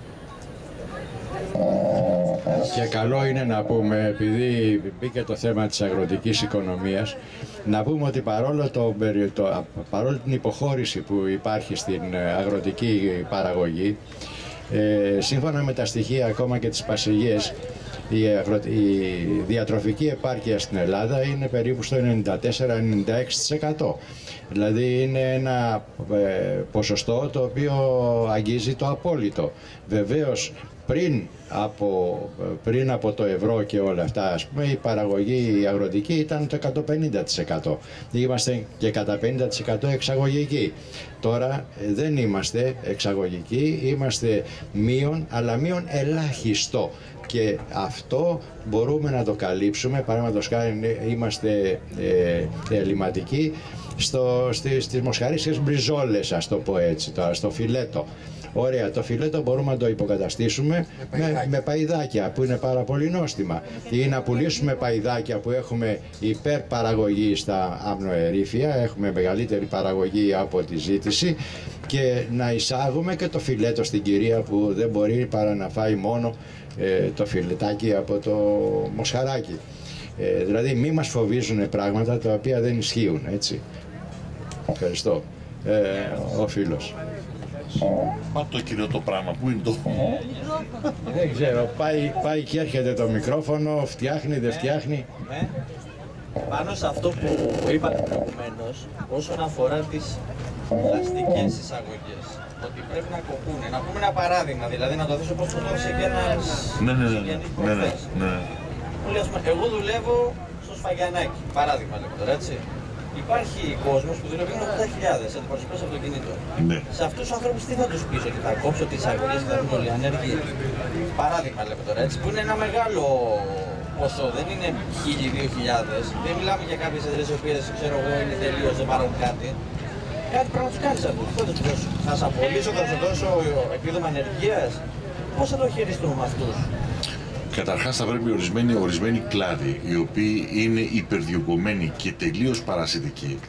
Και καλό είναι να πούμε, επειδή μπήκε το θέμα της αγροτικής οικονομίας, να πούμε ότι παρόλο, το, το, παρόλο την υποχώρηση που υπάρχει στην αγροτική παραγωγή, ε, σύμφωνα με τα στοιχεία ακόμα και τις Πασηγές, η, αγρο... η διατροφική επάρκεια στην Ελλάδα είναι περίπου στο ενενήντα τέσσερα με ενενήντα έξι τοις εκατό. Δηλαδή είναι ένα ε, ποσοστό το οποίο αγγίζει το απόλυτο. Βεβαίως πριν από, πριν από το ευρώ και όλα αυτά, ας πούμε, η παραγωγή η αγροτική ήταν το εκατόν πενήντα τοις εκατό. Είμαστε και κατά πενήντα τοις εκατό εξαγωγικοί. Τώρα ε, δεν είμαστε εξαγωγικοί, είμαστε μείον, αλλά μείον ελάχιστο. Και αυτό μπορούμε να το καλύψουμε, παραδείγματος χάρη είμαστε ε, ελληματικοί στο, στις, στις μοσχαρίσιες μπριζόλες, ας το πω έτσι, τώρα, στο φιλέτο. Ωραία, το φιλέτο μπορούμε να το υποκαταστήσουμε με, με, με παϊδάκια που είναι πάρα πολύ νόστιμα, ή να πουλήσουμε παϊδάκια που έχουμε υπερπαραγωγή στα αμνοερήφια, έχουμε μεγαλύτερη παραγωγή από τη ζήτηση, και να εισάγουμε και το φιλέτο στην κυρία που δεν μπορεί παρά να φάει μόνο ε, το φιλετάκι από το μοσχαράκι. Ε, δηλαδή μη μας φοβίζουν πράγματα τα οποία δεν ισχύουν, έτσι. Ευχαριστώ. Ε, ο φίλος. Μα το κύριο το πράγμα, πού είναι το... Δεν ξέρω, πάει, πάει και έρχεται το μικρόφωνο, φτιάχνει, δεν φτιάχνει. Ναι. Πάνω σε αυτό που είπατε προηγουμένως, όσον αφορά τις πλαστικές εισαγωγές, ότι πρέπει να κοπούν. Να πούμε ένα παράδειγμα, δηλαδή να το δώσω πώς το δώσει και ένας ναι, ναι, ναι, ναι, ναι, ναι. Μου λέει, εγώ δουλεύω στο Σφαγιανάκι, παράδειγμα λέμε τώρα, έτσι. Υπάρχει κόσμος που δουλεύει με ογδόντα χιλιάδες αντιπροσωπές αυτοκινήτων. Ναι. Σε αυτούς τους ανθρώπους τι θα τους πεις, ότι θα κόψω τις αγωγές και θα βγουν όλοι ανέργοι. Παράδειγμα λέμε τώρα, έτσι, που είναι ένα μεγάλο ποσό, δεν είναι χίλιοι, δύο χιλιάδες. Δεν μιλάμε για κάποιες εταιρείες οι οποίες, ξέρω εγώ, είναι τελείως, δεν πάρουν κάτι. Κάτι πρέπει να τους κάνεις αυτούς. Θα τους δώσω. Θα σας απολύσω, θα τους δώσω επίδομα ανεργίας. Πώς θα το χειριστούμε με αυτούς? Καταρχάς θα πρέπει ορισμένοι, ορισμένοι κλάδοι, οι οποίοι είναι υπερδιωγγωμένοι και τελείως παρασιτικοί,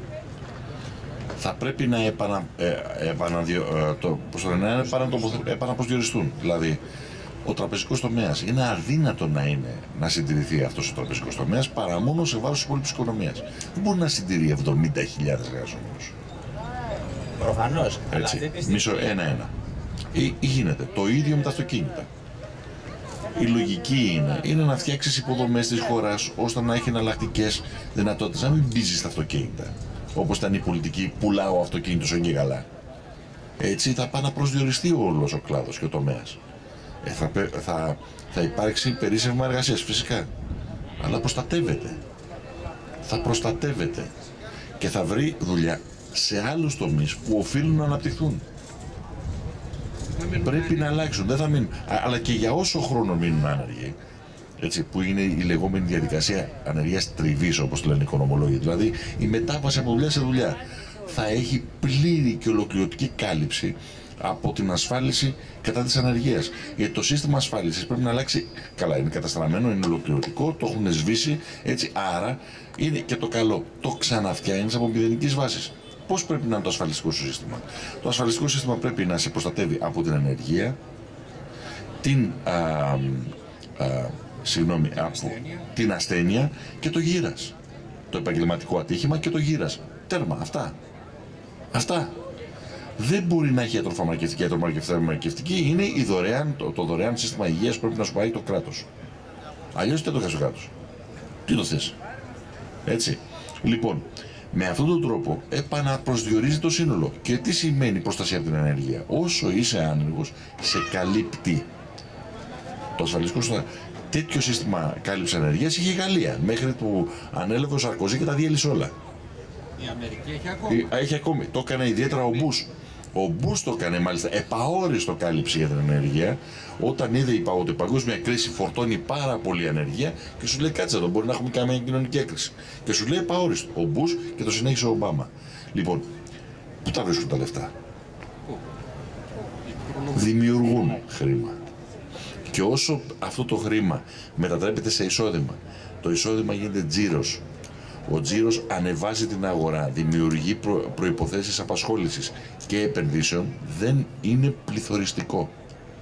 θα πρέπει να επανα, ε, επαναδιο, ε, το, πώς το λένε, επαναπροσδιοριστούν. Δηλαδή, ο τραπεζικός τομέας είναι αδύνατο να είναι να συντηρηθεί αυτός ο τραπεζικός τομέας παρά μόνο σε βάρος της υπόλοιπης οικονομίας. Δεν μπορεί να συντηρεί εβδομήντα χιλιάδες εργαζόμενους. Προφανώς. Έτσι, μισό, ένα-ένα. Ή, ή γίνεται το ίδιο με τα αυτοκίνητα. Η λογική είναι, είναι να φτιάξεις υποδομές της χώρας ώστε να έχει εναλλακτικές δυνατότητες, να μην μπίζεις στα αυτοκίνητα. Όπως ήταν η πολιτική, πουλάω αυτοκίνητο σαν και καλά. Έτσι θα πάει να προσδιοριστεί όλος ο κλάδος και ο τομέας. Ε, θα, θα, θα υπάρξει περίσσευμα εργασίας φυσικά, αλλά προστατεύεται. Θα προστατεύεται και θα βρει δουλειά σε άλλους τομείς που οφείλουν να αναπτυχθούν. Πρέπει να αλλάξουν, δεν θα μείνουν. Αλλά και για όσο χρόνο μείνουν άνεργοι, έτσι, που είναι η λεγόμενη διαδικασία ανεργίας τριβής, όπως το λένε οι οικονομολόγοι, δηλαδή η μετάβαση από δουλειά σε δουλειά, θα έχει πλήρη και ολοκληρωτική κάλυψη από την ασφάλιση κατά της ανεργίας. Γιατί το σύστημα ασφάλισης πρέπει να αλλάξει. Καλά, είναι καταστραμμένο, είναι ολοκληρωτικό, το έχουν σβήσει, έτσι, άρα είναι και το καλό. Το ξαναφτιάχνεις από μηδενικής βάσης. Πώς πρέπει να είναι το ασφαλιστικό σου σύστημα? Το ασφαλιστικό σύστημα πρέπει να σε προστατεύει από την ανεργία, την, α, α, συγγνώμη, από την ασθένεια και το γύρας. Το επαγγελματικό ατύχημα και το γύρας. Τέρμα, αυτά. Αυτά. Δεν μπορεί να έχει ιατροφαρμακευτική, ιατροφαρμακευτική είναι η δωρεάν, το, το δωρεάν σύστημα υγείας που πρέπει να σου πάει το κράτος. Αλλιώς τι το είχες στο κράτος. Τι το θες. Έτσι. Λοιπόν, με αυτόν τον τρόπο επαναπροσδιορίζει το σύνολο. Και τι σημαίνει προστασία από την ανεργία? Όσο είσαι άνεργος, σε καλύπτει. Το ασφαλιστικό στο... Τέτοιο σύστημα κάλυψης ανεργίας είχε η Γαλλία. Μέχρι που ανέλαβε ο Σαρκοζή και τα διέλυσε όλα. Η Αμερική έχει ακόμη. Έχει ακόμη. Το έκανε ιδιαίτερα ο Μπούς. Ο Μπούς το έκανε μάλιστα επαόριστο κάλυψη για την ανεργία, όταν είδε ότι η παγκόσμια κρίση φορτώνει πάρα πολύ ανεργία και σου λέει κάτσε εδώ, μπορεί να έχουμε καμία κοινωνική έκρηση. Και σου λέει επαόριστο. Ο Μπούς και το συνέχισε ο Ομπάμα. Λοιπόν, πού τα βρίσκουν τα λεφτά? Δημιουργούν χρήμα. Και όσο αυτό το χρήμα μετατρέπεται σε εισόδημα, το εισόδημα γίνεται τζίρος. Ο τζίρος ανεβάζει την αγορά, δημιουργεί προ, προϋποθέσεις απασχόλησης και επενδύσεων, δεν είναι πληθωριστικό.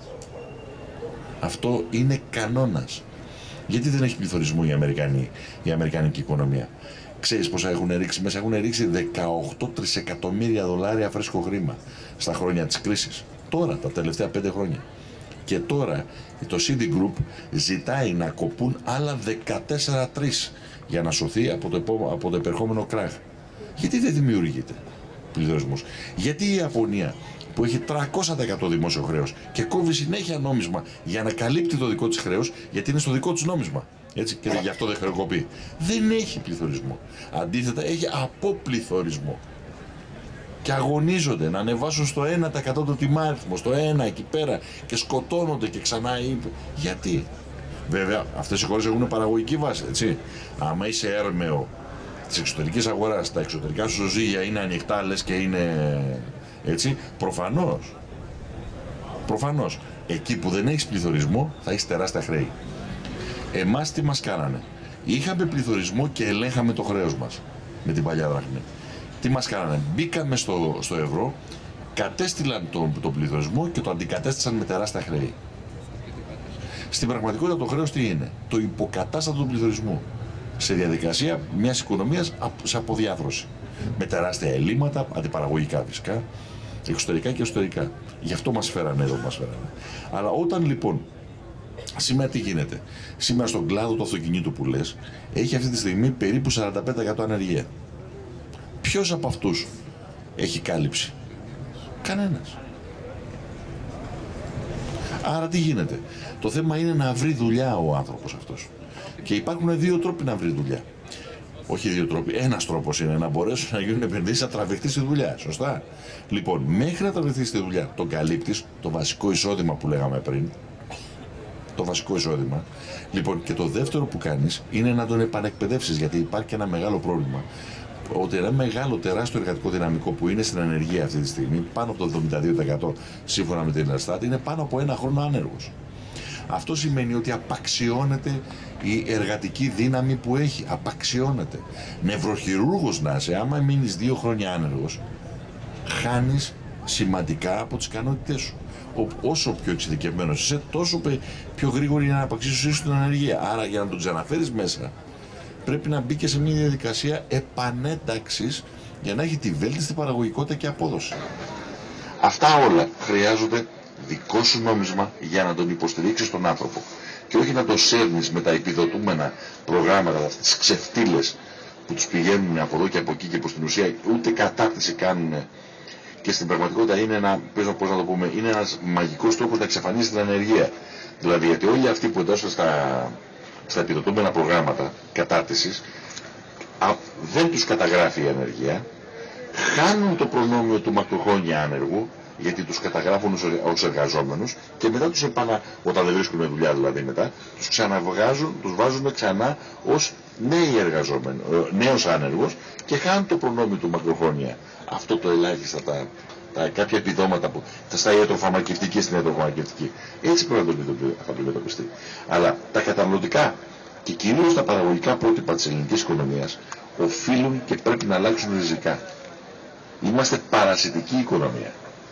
Αυτό είναι κανόνας. Γιατί δεν έχει πληθωρισμό η, Αμερικανή, η αμερικανική οικονομία? Ξέρεις πόσα έχουν ρίξει μέσα? Έχουν ρίξει δεκαοκτώ τρισεκατομμύρια δολάρια φρέσκο χρήμα στα χρόνια της κρίσης. Τώρα, τα τελευταία πέντε χρόνια. Και τώρα το Citigroup ζητάει να κοπούν άλλα δεκατέσσερα τρεις για να σωθεί από το, επό, από το επερχόμενο κράχ. Γιατί δεν δημιουργείται πληθωρισμός? Γιατί η Ιαπωνία, που έχει τριακόσια τοις εκατό δημόσιο χρέος και κόβει συνέχεια νόμισμα για να καλύπτει το δικό της χρέος, γιατί είναι στο δικό της νόμισμα, έτσι, και γι' αυτό δεν χρεοκοπεί, δεν έχει πληθωρισμό. Αντίθετα έχει αποπληθωρισμό. Και αγωνίζονται να ανεβάσουν στο ένα τοις εκατό το τιμάριθμο, στο ένα εκεί πέρα, και σκοτώνονται και ξανά. Γιατί? Βέβαια, αυτές οι χώρες έχουν παραγωγική βάση, έτσι. Άμα είσαι έρμεο της εξωτερικής αγοράς, τα εξωτερικά σου ζύγια είναι ανοιχτά, λες και είναι έτσι, προφανώς. Προφανώς. Εκεί που δεν έχεις πληθωρισμό, θα έχεις τεράστια χρέη. Εμάς τι μας κάνανε? Είχαμε πληθωρισμό και ελέγχαμε το χρέος μας με την παλιά δραχμή. Τι μας κάνανε? Μπήκαμε στο, στο ευρώ, κατέστηλαν τον, τον πληθωρισμό και το αντικατέστησαν με τεράστια χρέη. Στην πραγματικότητα το χρέος τι είναι? Το υποκατάστατο του πληθωρισμού. Σε διαδικασία μιας οικονομίας σε αποδιάθρωση. Με τεράστια ελλείμματα, αντιπαραγωγικά φυσικά, εξωτερικά και εσωτερικά. Γι' αυτό μας φέρανε εδώ, μας φέρανε. Αλλά όταν λοιπόν, σήμερα τι γίνεται? Σήμερα στον κλάδο του αυτοκινήτου που λες, έχει αυτή τη στιγμή περίπου σαράντα πέντε τοις εκατό ανεργία. Ποιος από αυτούς έχει κάλυψη? Κανένας. Άρα τι γίνεται? Το θέμα είναι να βρει δουλειά ο άνθρωπος αυτός. Και υπάρχουν δύο τρόποι να βρει δουλειά. Όχι δύο τρόποι, ένας τρόπος είναι να μπορέσουν να γίνουν επενδύσεις, να τραβηχτεί στη δουλειά. Σωστά. Λοιπόν, μέχρι να τραβηχτεί στη δουλειά, τον καλύπτεις, το βασικό εισόδημα που λέγαμε πριν. Το βασικό εισόδημα. Λοιπόν, και το δεύτερο που κάνεις είναι να τον επανεκπαιδεύσεις, γιατί υπάρχει και ένα μεγάλο πρόβλημα. Ότι ένα μεγάλο τεράστιο εργατικό δυναμικό που είναι στην ανεργία αυτή τη στιγμή, πάνω από το εβδομήντα δύο τοις εκατό σύμφωνα με την Ελστάτ, είναι πάνω από ένα χρόνο άνεργος. Αυτό σημαίνει ότι απαξιώνεται η εργατική δύναμη που έχει. Απαξιώνεται. Νευροχειρούργος να είσαι, άμα μείνεις δύο χρόνια άνεργος, χάνεις σημαντικά από τις ικανότητές σου. Όσο πιο εξειδικευμένος είσαι, τόσο πιο γρήγορη είναι να απαξίσεις την ανεργία. Άρα για να τον ξαναφέρεις μέσα, πρέπει να μπει και σε μια διαδικασία επανένταξης για να έχει τη βέλτιστη παραγωγικότητα και απόδοση. Αυτά όλα χρειάζονται δικό σου νόμισμα για να τον υποστηρίξεις τον άνθρωπο. Και όχι να το σέρνεις με τα επιδοτούμενα προγράμματα, τις ξεφτύλες που τους πηγαίνουν από εδώ και από εκεί και που στην ουσία ούτε κατάρτιση κάνουν. Και στην πραγματικότητα είναι ένα, πώς να το πούμε, είναι ένας μαγικός τρόπος να εξαφανίσει την ανεργία. Δηλαδή, γιατί όλοι αυτοί που εντάσσονται στα, στα επιδοτούμενα προγράμματα κατάρτισης, α, δεν τους καταγράφει η ανεργία, χάνουν το προνόμιο του μακροχρόνια άνεργου, γιατί τους καταγράφουν ως εργαζόμενους και μετά τους επανα... όταν δεν βρίσκουν δουλειά δηλαδή μετά, τους ξαναβγάζουν, τους βάζουν ξανά ως νέοι εργαζόμενοι, νέος άνεργος και χάνουν το προνόμιο του μακροχρόνια. Αυτό το ελάχιστα, τα, τα κάποια επιδόματα που θα στα ιατροφαρμακευτική στην ιατροφαρμακευτική. Έτσι πρέπει να το αντιμετωπιστεί. Αλλά τα καταναλωτικά και κυρίως τα παραγωγικά πρότυπα της ελληνικής οικονομίας οφείλουν και πρέπει να αλλάξουν ριζικά. Είμαστε παρασιτική οικονομία.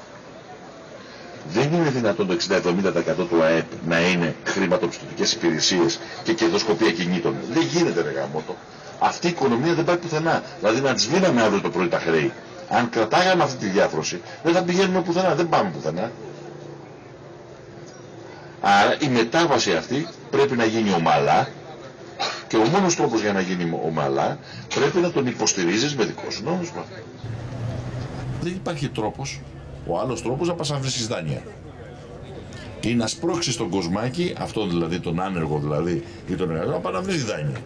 Δεν είναι δυνατόν το εξήντα με εβδομήντα τοις εκατό του ΑΕΠ να είναι χρηματοπιστωτικές υπηρεσίες και κερδοσκοπία κινήτων. Δεν γίνεται, ρε γαμώτο. Αυτή η οικονομία δεν πάει πουθενά. Δηλαδή να τις σβήναμε αύριο το πρωί τα χρέη. Αν κρατάγαμε αυτή τη διάθρωση, δεν θα πηγαίνουμε πουθενά. Δεν πάμε πουθενά. Άρα η μετάβαση αυτή πρέπει να γίνει ομαλά και ο μόνος τρόπος για να γίνει ομαλά πρέπει να τον υποστηρίζεις με δικό σου νόμισμα. Δεν υπάρχει τρόπος, ο άλλος τρόπος να πας να βρεις δάνεια ή να σπρώξεις τον κοσμάκι, αυτό δηλαδή τον άνεργο δηλαδή ή τον εργαζόμενο, να πάει να βρεις δάνεια.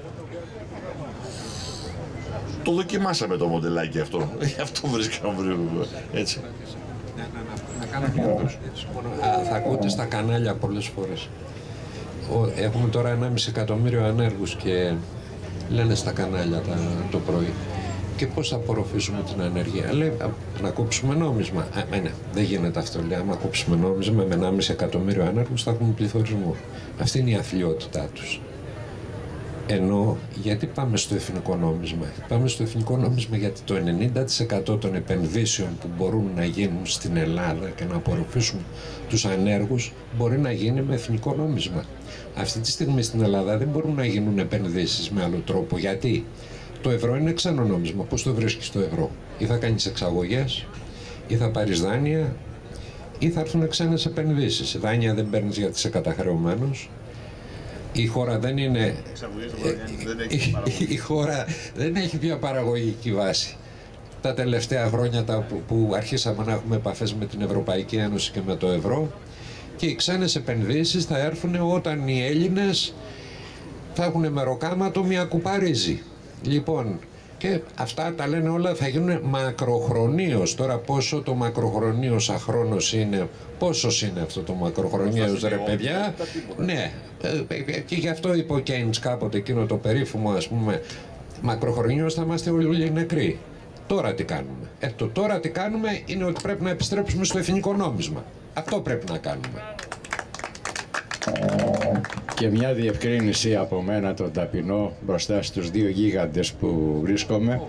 Το δοκιμάσαμε το μοντελάκι αυτό, γι' αυτό βρίσκαμε έτσι. Να κάνω μια ερώτηση. Θα ακούτε στα κανάλια πολλές φορές. Έχουμε τώρα ενάμιση εκατομμύριο ανέργους και λένε στα κανάλια το πρωί. Και πώς θα απορροφήσουμε την ανεργία? Λέει, να κόψουμε νόμισμα. Α, ναι, δεν γίνεται αυτό. Λέει, άμα κόψουμε νόμισμα με ενάμιση εκατομμύριο ανέργους θα έχουμε πληθωρισμό. Αυτή είναι η αθλιότητά τους. Ενώ, γιατί πάμε στο εθνικό νόμισμα? Πάμε στο εθνικό νόμισμα γιατί το ενενήντα τοις εκατό των επενδύσεων που μπορούν να γίνουν στην Ελλάδα και να απορροφήσουν τους ανέργους μπορεί να γίνει με εθνικό νόμισμα. Αυτή τη στιγμή στην Ελλάδα δεν μπορούν να γίνουν επενδύσεις με άλλο τρόπο. Γιατί? Το ευρώ είναι ξένο νόμισμα. Πώς το βρίσκεις το ευρώ? Ή θα κάνεις εξαγωγές, ή θα πάρεις δάνεια, ή θα έρθουν ξένες επενδύσεις. Δάνεια δεν παίρνεις γιατί είσαι καταχρεωμένος. Η χώρα δεν είναι... Η χώρα δεν έχει πια παραγωγική βάση. Τα τελευταία χρόνια τα που αρχίσαμε να έχουμε επαφές με την Ευρωπαϊκή Ένωση και με το ευρώ, και οι ξένες επενδύσεις θα έρθουν όταν οι Έλληνες θα έχουν μεροκάματο μια κουπαρίζη. Λοιπόν, και αυτά τα λένε όλα θα γίνουν μακροχρονίως. Τώρα πόσο το μακροχρονίως αχρόνος είναι, πόσος είναι αυτό το μακροχρονίως ρε παιδιά? Ναι, και γι' αυτό είπε ο Κέινς κάποτε εκείνο το περίφημο, ας πούμε, μακροχρονίως θα είμαστε όλοι νεκροί. Τώρα τι κάνουμε? Ε, το τώρα τι κάνουμε είναι ότι πρέπει να επιστρέψουμε στο εθνικό νόμισμα. Αυτό πρέπει να κάνουμε. Και μια διευκρίνηση από μένα, τον ταπεινό, μπροστά στους δύο γίγαντες που βρίσκομαι,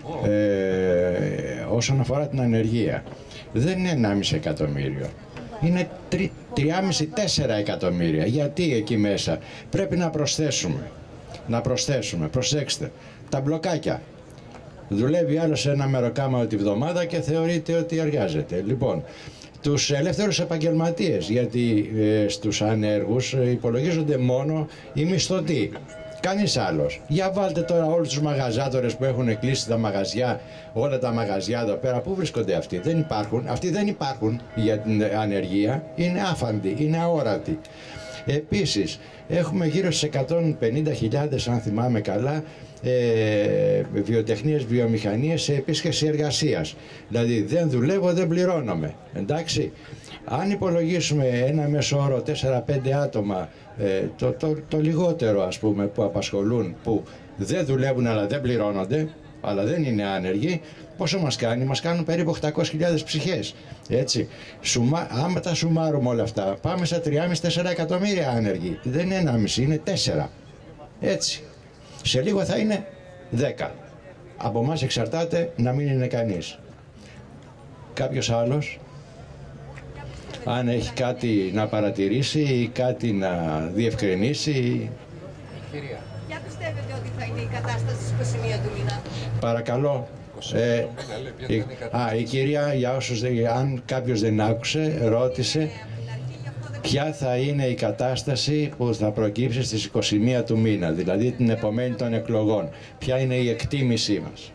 ε, όσον αφορά την ανεργία. Δεν είναι ενάμιση εκατομμύριο. Είναι τρία κόμμα πέντε με τέσσερα εκατομμύρια. Γιατί εκεί μέσα πρέπει να προσθέσουμε. Να προσθέσουμε, προσέξτε, τα μπλοκάκια. Δουλεύει άλλος ένα μεροκάμα τη βδομάδα και θεωρείται ότι εργάζεται. Λοιπόν, τους ελεύθερους επαγγελματίες, γιατί ε, στους ανέργους ε, υπολογίζονται μόνο οι μισθωτοί. Κανείς άλλος. Για βάλτε τώρα όλους τους μαγαζάτορες που έχουν κλείσει τα μαγαζιά, όλα τα μαγαζιά εδώ πέρα, πού βρίσκονται αυτοί? Δεν υπάρχουν. Αυτοί δεν υπάρχουν για την ανεργία. Είναι άφαντοι, είναι αόρατοι. Επίσης, έχουμε γύρω στις εκατόν πενήντα χιλιάδες, αν θυμάμαι καλά, ε, βιοτεχνίες, βιομηχανίες σε επίσκεψη εργασίας. Δηλαδή δεν δουλεύω, δεν πληρώνομαι. Εντάξει. Αν υπολογίσουμε ένα μέσο όρο τέσσερα πέντε άτομα, ε, το, το, το λιγότερο ας πούμε που απασχολούν, που δεν δουλεύουν αλλά δεν πληρώνονται, αλλά δεν είναι άνεργοι, πόσο μας κάνει? Μας κάνουν περίπου οκτακόσιες χιλιάδες ψυχές. Έτσι. Σουμα, άμα τα σουμάρουμε όλα αυτά, πάμε στα τρία κόμμα πέντε με τέσσερα εκατομμύρια άνεργοι. Δεν είναι ενάμιση, είναι τέσσερα. Έτσι. Σε λίγο θα είναι δέκα. Από εμάς εξαρτάται να μην είναι κανείς. Κάποιος άλλος, αν έχει κάτι να παρατηρήσει ή κάτι να διευκρινίσει. Κυρία. Ποια πιστεύετε ότι θα είναι η κατάσταση στις είκοσι μία του μήνα? Παρακαλώ. Ε, η, α, η κυρία, για όσους δεν, αν κάποιος δεν άκουσε, ρώτησε ποια θα είναι η κατάσταση που θα προκύψει στις είκοσι μία του μήνα, δηλαδή την επομένη των εκλογών. Ποια είναι η εκτίμησή μας?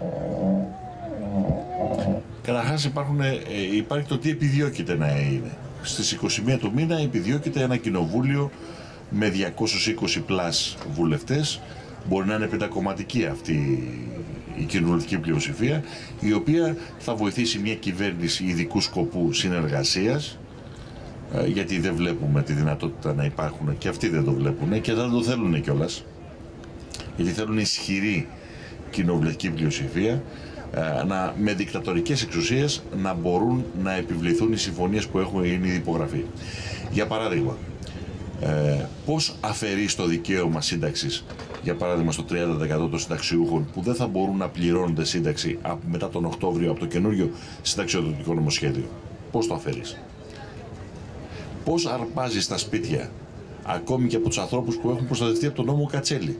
Καταρχάς υπάρχει το τι επιδιώκεται να είναι. Στις είκοσι μία του μήνα επιδιώκεται ένα κοινοβούλιο με διακόσιους είκοσι πλας βουλευτές. Μπορεί να είναι πεντακομματική αυτή η κοινοβουλευτική πλειοψηφία, η οποία θα βοηθήσει μια κυβέρνηση ειδικού σκοπού συνεργασίας, γιατί δεν βλέπουμε τη δυνατότητα να υπάρχουν, και αυτοί δεν το βλέπουν και δεν το θέλουν κιόλας, γιατί θέλουν ισχυρή κοινοβουλευτική πλειοψηφία, να, με δικτατορικές εξουσίες να μπορούν να επιβληθούν οι συμφωνίες που έχουν γίνει ήδη υπογραφεί. Για παράδειγμα, ε, πώς αφαιρείς το δικαίωμα σύνταξης, για παράδειγμα στο τριάντα τοις εκατό των συνταξιούχων που δεν θα μπορούν να πληρώνονται σύνταξη μετά τον Οκτώβριο από το καινούριο συνταξιοδοτικό νομοσχέδιο? Πώς το αφαιρείς? Πώς αρπάζεις τα σπίτια ακόμη και από τους ανθρώπους που έχουν προστατευτεί από τον νόμο Κατσέλη?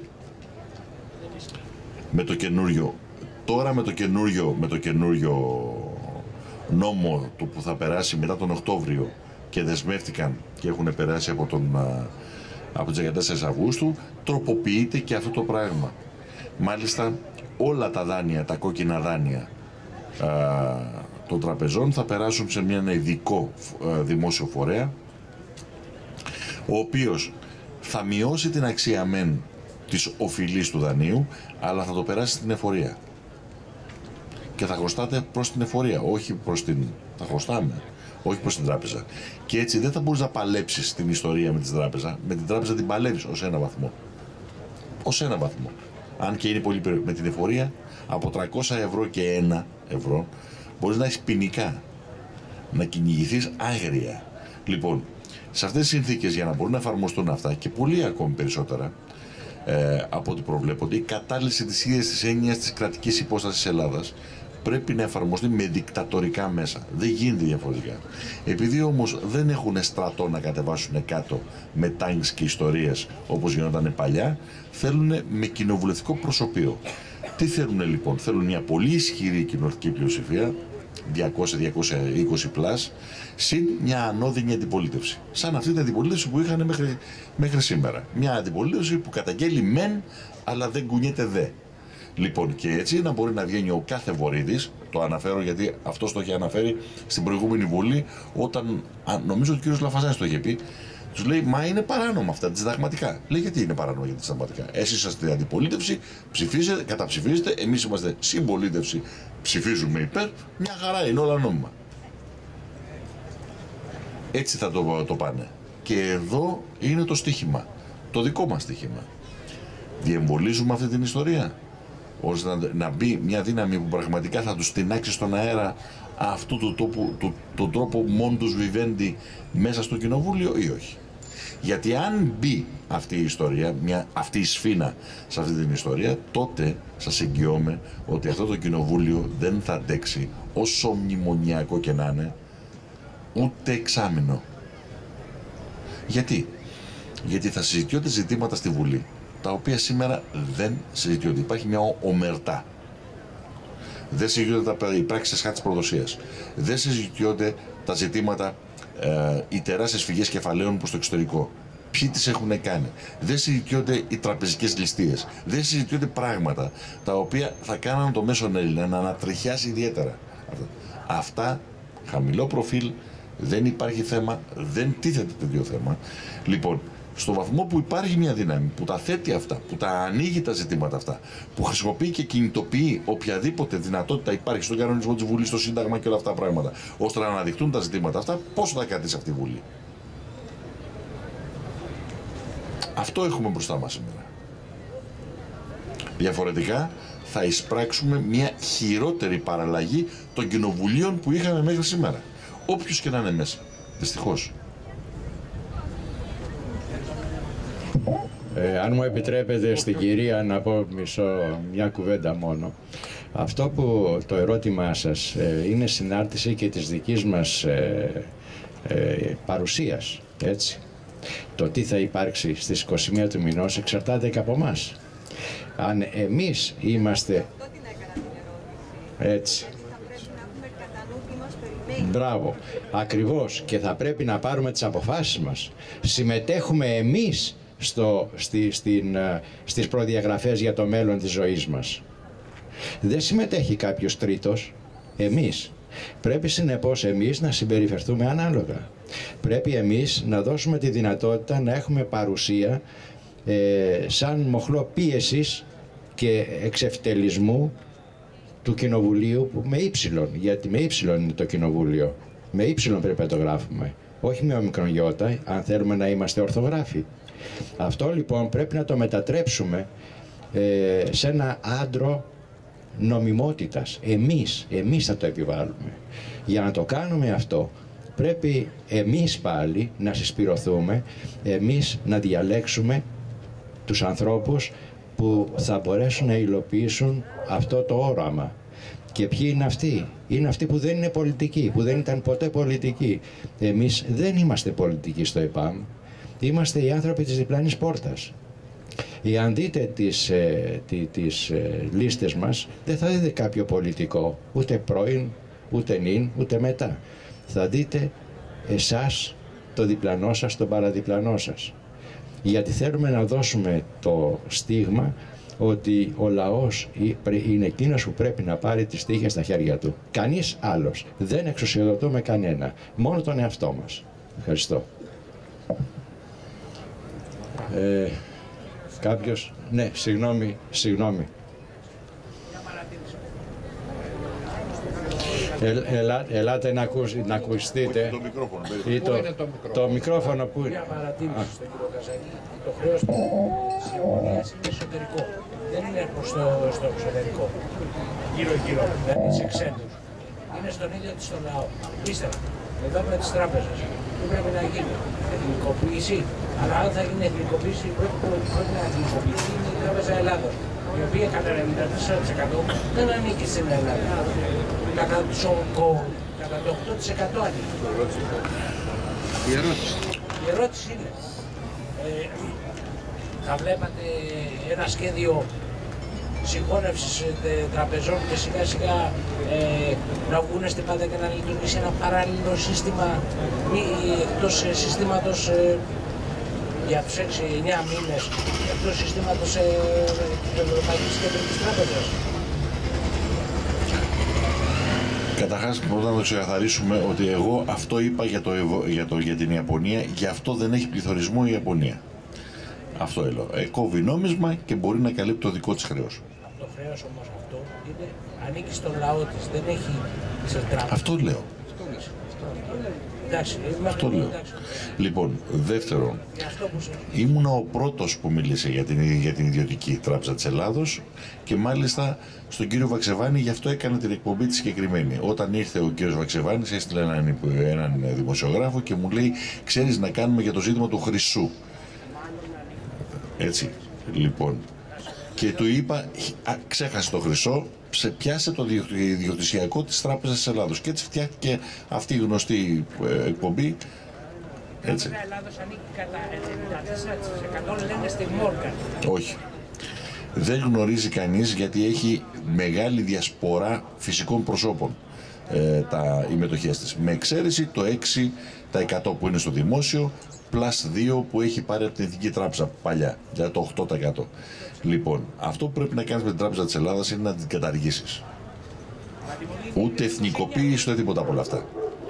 Με το καινούριο, τώρα με το καινούριο, με το καινούριο νόμο του που θα περάσει μετά τον Οκτώβριο και δεσμεύτηκαν και έχουν περάσει από τον από τις δεκατέσσερις Αυγούστου, τροποποιείται και αυτό το πράγμα. Μάλιστα όλα τα δάνεια, τα κόκκινα δάνεια α, των τραπεζών θα περάσουν σε μια ειδικό α, δημόσιο φορέα, ο οποίος θα μειώσει την αξία μεν της οφειλής του δανείου, αλλά θα το περάσει στην εφορία. Και θα χρωστάτε προς την εφορία, όχι προς την... θα χρωστάμε, όχι προς την τράπεζα. Και έτσι δεν θα μπορείς να παλέψεις την ιστορία με την τράπεζα. Με την τράπεζα την παλεύεις ως ένα βαθμό. Ως ένα βαθμό. Αν και είναι πολύ περίπου. Με την εφορία, από τριακόσια ευρώ και ένα ευρώ, μπορείς να έχεις ποινικά, να κυνηγηθείς άγρια. Λοιπόν, σε αυτές τις συνθήκες, για να μπορούν να εφαρμοστούν αυτά και πολύ ακόμη περισσότερα, ε, από ό,τι προβλέπονται, η κατάλυση της ίδιας της έννοιας της κρατικής υπόστασης της Ελλάδας πρέπει να εφαρμοστεί με δικτατορικά μέσα. Δεν γίνεται διαφορετικά. Επειδή όμως δεν έχουν στρατό να κατεβάσουν κάτω με τάγκς και ιστορίες όπως γινόταν παλιά, θέλουν με κοινοβουλευτικό προσωπείο. Τι θέλουν λοιπόν? Θέλουν μια πολύ ισχυρή κοινοβουλευτική πλειοψηφία, διακόσια με διακόσια είκοσι πλας, συν μια ανώδυνη αντιπολίτευση. Σαν αυτή την αντιπολίτευση που είχαν μέχρι, μέχρι σήμερα. Μια αντιπολίτευση που καταγγέλει μεν, αλλά δεν κουνιέται δε. Λοιπόν, και έτσι να μπορεί να βγαίνει ο κάθε Βορύδης, το αναφέρω γιατί αυτός το έχει αναφέρει στην προηγούμενη Βουλή, όταν νομίζω ότι ο κ. Λαφαζάνης το είχε πει, τους λέει: μα είναι παράνομα αυτά, συνταγματικά. Λέει: γιατί είναι παράνομα για τη συνταγματικά? Εσείς είσαστε αντιπολίτευση, ψηφίζετε, καταψηφίζετε, εμείς είμαστε συμπολίτευση, ψηφίζουμε υπέρ, μια χαρά είναι, όλα νόμιμα. Έτσι θα το, το πάνε. Και εδώ είναι το στοίχημα, το δικό μας στοίχημα. Διεμβολίζουμε αυτή την ιστορία, ώστε να, να μπει μια δύναμη που πραγματικά θα τους τεινάξει στον αέρα αυτού του τόπου, του, του τρόπο μόντους βιβέντη μέσα στο κοινοβούλιο ή όχι? Γιατί αν μπει αυτή η ιστορία, μια, αυτή η σφήνα σε αυτή την ιστορία, τότε σας εγγυώμαι ότι αυτό το κοινοβούλιο δεν θα αντέξει, όσο μνημονιακό και να είναι, ούτε εξάμηνο. Γιατί? Γιατί θα συζητιώνται ζητήματα στη Βουλή, τα οποία σήμερα δεν συζητιώνται. Υπάρχει μια ομερτά. Δεν συζητιώνται τα, οι πράξεις χάρτης προδοσίας. Δεν συζητιώνται τα ζητήματα, ε, οι τεράστιες φυγές κεφαλαίων προς το εξωτερικό. Ποιοι τις έχουν κάνει. Δεν συζητιώνται οι τραπεζικές ληστείες. Δεν συζητιώνται πράγματα τα οποία θα κάνουν το μέσον Έλληνα να ανατριχιάσει ιδιαίτερα. Αυτά, Αυτά χαμηλό προφίλ, δεν υπάρχει θέμα, δεν τίθεται τέτοιο θέμα. Λοιπόν, στο βαθμό που υπάρχει μια δύναμη που τα θέτει αυτά, που τα ανοίγει τα ζητήματα αυτά, που χρησιμοποιεί και κινητοποιεί οποιαδήποτε δυνατότητα υπάρχει στον κανονισμό της Βουλής, στο Σύνταγμα και όλα αυτά τα πράγματα, ώστε να αναδειχθούν τα ζητήματα αυτά, πόσο θα κρατήσει αυτή η Βουλή? Αυτό έχουμε μπροστά μας σήμερα. Διαφορετικά θα εισπράξουμε μια χειρότερη παραλλαγή των κοινοβουλίων που είχαμε μέχρι σήμερα. Όποιος και να είναι μέσα. Δυστυχώς. Ε, αν μου επιτρέπετε στην κυρία να πω μισό, μια κουβέντα μόνο. Αυτό που το ερώτημά σας ε, είναι συνάρτηση και της δικής μας ε, ε, παρουσίας, έτσι. Το τι θα υπάρξει στις είκοσι μία του μηνός εξαρτάται και από εμάς. Αν εμείς είμαστε έτσι. Μπράβο, ακριβώς, και θα πρέπει να πάρουμε τις αποφάσεις μας. Συμμετέχουμε εμείς στο, στη, στην, στις προδιαγραφές για το μέλλον της ζωής μας. Δεν συμμετέχει κάποιος τρίτος, εμείς. Πρέπει συνεπώς εμείς να συμπεριφερθούμε ανάλογα. Πρέπει εμείς να δώσουμε τη δυνατότητα να έχουμε παρουσία ε, σαν μοχλό πίεσης και εξευτελισμού του κοινοβουλίου που με ύψιλον, γιατί με ύψιλον είναι το κοινοβούλιο. Με ύψιλον πρέπει να το γράφουμε, όχι με ομικρον γιώτα, αν θέλουμε να είμαστε ορθογράφοι. Αυτό λοιπόν πρέπει να το μετατρέψουμε ε, σε ένα άντρο νομιμότητας. Εμείς, εμείς θα το επιβάλλουμε. Για να το κάνουμε αυτό πρέπει εμείς πάλι να συσπηρωθούμε, εμείς να διαλέξουμε τους ανθρώπους που θα μπορέσουν να υλοποιήσουν αυτό το όραμα. Και ποιοι είναι αυτοί? Είναι αυτοί που δεν είναι πολιτικοί, που δεν ήταν ποτέ πολιτικοί. Εμείς δεν είμαστε πολιτικοί στο ΕΠΑΜ, είμαστε οι άνθρωποι της διπλανής πόρτας. Εάν δείτε τις, ε, τις, τις ε, λίστες μας, δεν θα δείτε κάποιο πολιτικό, ούτε πρώην, ούτε νυν, ούτε μετά. Θα δείτε εσάς, το διπλανό σας, τον παραδιπλανό σας. Γιατί θέλουμε να δώσουμε το στίγμα ότι ο λαός είναι εκείνος που πρέπει να πάρει τις τύχες στα χέρια του. Κανείς άλλος. Δεν εξουσιοδοτούμε κανένα. Μόνο τον εαυτό μας. Ευχαριστώ. Ε, κάποιος... Ναι, συγγνώμη, συγγνώμη. Ε, ελά, ελάτε να, ακούς, να ακουστείτε. Το μικρόφωνο, ή το, το, το μικρόφωνο που είναι. Μια παρατήρηση στον κύριο Καζάκη. Το χρέος της συμφωνίας είναι εσωτερικό. Δεν είναι προς το, στο εξωτερικό. Γύρω-γύρω, δηλαδή σε ξένους. Είναι στον ίδιο της τον λαό. Ύστερα, εδώ με τις τράπεζες. Τι πρέπει να γίνει? Εθνικοποίηση. Αλλά αν θα γίνει εθνικοποίηση, πρέπει, πρέπει να εθνικοποιηθεί η Τράπεζα Ελλάδος, η οποία κατά ενενήντα τέσσερα τοις εκατό δεν ανήκει στην Ελλάδα. Κατά το οκτώ τοις εκατό ανήκει. Η ερώτηση. Η ερώτηση είναι, ε, θα βλέπατε ένα σχέδιο συγχώνευσης ε, τραπεζών και σιγά σιγά ε, να βγουν στην πάντα και να λειτουργήσει ένα παράλληλο σύστημα μη, εκτός ε, συστήματος ε, για τους έξι εννιά μήνες εκτός συστήματος ε, της Ευρωπαϊκής Κεντρικής Τράπεζας. Καταρχάς, πρώτα να το ξεκαθαρίσουμε ότι εγώ αυτό είπα για, το, για, το, για την Ιαπωνία, γι' αυτό δεν έχει πληθωρισμό η Ιαπωνία. Αυτό έλεγα. Ε, κόβει νόμισμα και μπορεί να καλύπτει το δικό της χρέος. Το χρέος όμως αυτό είναι, ανήκει στον λαό της, δεν έχει σε τράπεζα. Αυτό λέω. Εντάξει, αυτό λέω. Εντάξει. Λοιπόν, δεύτερον, ήμουνα ο πρώτος που μίλησε για την, για την ιδιωτική τράπεζα της Ελλάδος και μάλιστα στον κύριο Βαξεβάνη, γι' αυτό έκανε την εκπομπή τη συγκεκριμένη. Όταν ήρθε ο κύριος Βαξεβάνης, έστειλε έναν, έναν δημοσιογράφο και μου λέει: ξέρεις να κάνουμε για το ζήτημα του χρυσού. Έτσι, λοιπόν. Και του είπα: α, ξέχασε το χρυσό, πιάσε το ιδιοκτησιακό της Τράπεζας της Ελλάδος. Και έτσι φτιάχτηκε αυτή η γνωστή ε, εκπομπή. Έτσι. Η Ελλάδος ανήκει κατά ενενήντα τέσσερα τοις εκατό λένε στη Μόργαν. Όχι. Δεν γνωρίζει κανείς γιατί έχει μεγάλη διασπορά φυσικών προσώπων ε, τα, οι μετοχές της. Με εξαίρεση το έξι τοις εκατό που είναι στο δημόσιο, πλας δύο που έχει πάρει από την Εθνική Τράπεζα παλιά, για το οκτώ τοις εκατό. Λοιπόν, αυτό που πρέπει να κάνεις με την Τράπεζα της Ελλάδας είναι να την καταργήσεις. Ούτε εθνικοποίηση, ούτε τίποτα από όλα αυτά.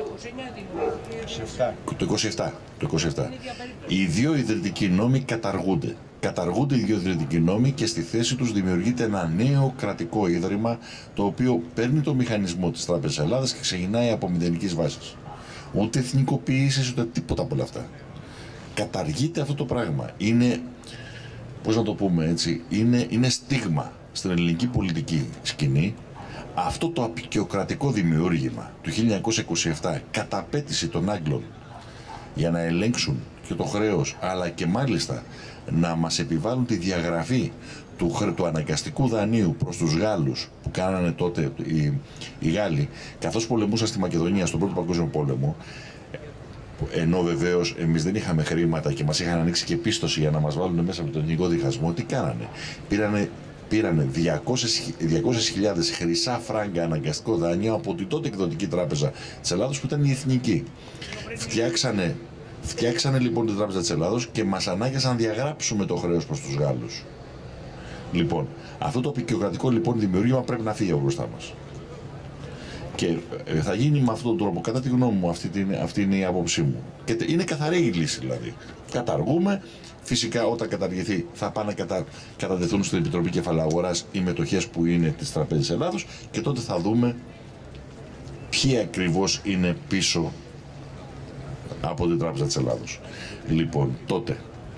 Το είκοσι επτά. Το είκοσι επτά. Οι δύο ιδρυτικοί νόμοι καταργούνται. Καταργούνται οι δύο ιδρυτικοί νόμοι και στη θέση τους δημιουργείται ένα νέο κρατικό ίδρυμα το οποίο παίρνει το μηχανισμό της Τράπεζας Ελλάδας και ξεκινάει από μηδενικής βάσης. Ούτε εθνικοποίησης, ούτε τίποτα από όλα αυτά. Καταργείται αυτό το πράγμα. Είναι, πώς να το πούμε έτσι, είναι, είναι στίγμα στην ελληνική πολιτική σκηνή. Αυτό το απεικιοκρατικό δημιούργημα του χίλια εννιακόσια είκοσι επτά, καταπέτηση των Άγγλων για να ελέγξουν και το χρέος, αλλά και μάλιστα να μας επιβάλλουν τη διαγραφή του, του αναγκαστικού δανείου προς τους Γάλλους που κάνανε τότε οι, οι Γάλλοι, καθώς πολεμούσαν στη Μακεδονία στον Πρώτο Παγκόσμιο Πόλεμο, ενώ βεβαίως εμείς δεν είχαμε χρήματα και μας είχαν ανοίξει και πίστοση για να μας βάλουν μέσα από τον ελληνικό διχασμό. Τι κάνανε? Πήρανε Πήρανε διακόσιες χιλιάδες χρυσά φράγκα αναγκαστικό δάνειο από την τότε εκδοτική τράπεζα της Ελλάδος που ήταν η Εθνική. Φτιάξανε, φτιάξανε λοιπόν την Τράπεζα της Ελλάδος και μας ανάγκασαν να διαγράψουμε το χρέος προς τους Γάλλους. Λοιπόν, αυτό το απεικιοκρατικό λοιπόν δημιούργημα πρέπει να φύγει από μπροστά μας. Και θα γίνει με αυτόν τον τρόπο, κατά τη γνώμη μου, αυτή, την, αυτή είναι η άποψή μου. Και είναι καθαρή η λύση δηλαδή. Καταργούμε. Φυσικά όταν καταργηθεί θα πάνε να κατα... κατατεθούν στην Επιτροπή Κεφαλαίου Αγοράς οι μετοχές που είναι της Τραπέζης Ελλάδος και τότε θα δούμε ποιοι ακριβώς είναι πίσω από την Τράπεζα της Ελλάδος. Λοιπόν, τότε...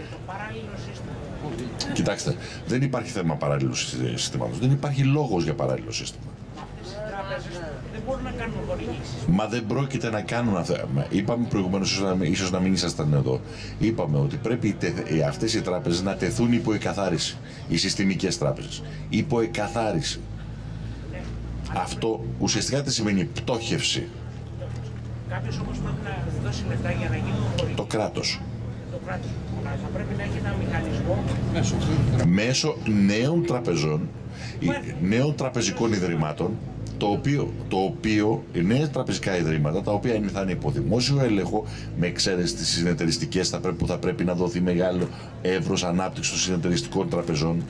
Κοιτάξτε, δεν υπάρχει θέμα παράλληλου συστήματος. Δεν υπάρχει λόγος για παράλληλο σύστημα. Δεν μπορούν να κάνουν χορηγήσεις. Μα δεν πρόκειται να κάνουν αυτά. Είπαμε προηγουμένως, ίσως να, ίσως να μην ήσασταν εδώ. Είπαμε ότι πρέπει αυτές οι τράπεζες να τεθούν υπό εκαθάριση. Οι συστημικές τράπεζες. Υπό εκαθάριση. Ναι. Αυτό ουσιαστικά τι σημαίνει? Πτώχευση. Κάποιος όμως πρέπει να δώσει λεφτά για να γίνουν χορηγήσεις. Το κράτος. Το κράτος. Αλλά θα πρέπει να έχει ένα μηχανισμό μέσω, μέσω νέων τραπεζών, νέων τραπεζικών ιδρυμάτων, το οποίο, το οποίο οι νέα τραπεζικά ιδρύματα, τα οποία θα είναι υπό δημόσιο έλεγχο, με εξαίρεση τις συνεταιριστικές, θα πρέπει, που θα πρέπει να δοθεί μεγάλο εύρος ανάπτυξη των συνεταιριστικών τραπεζών.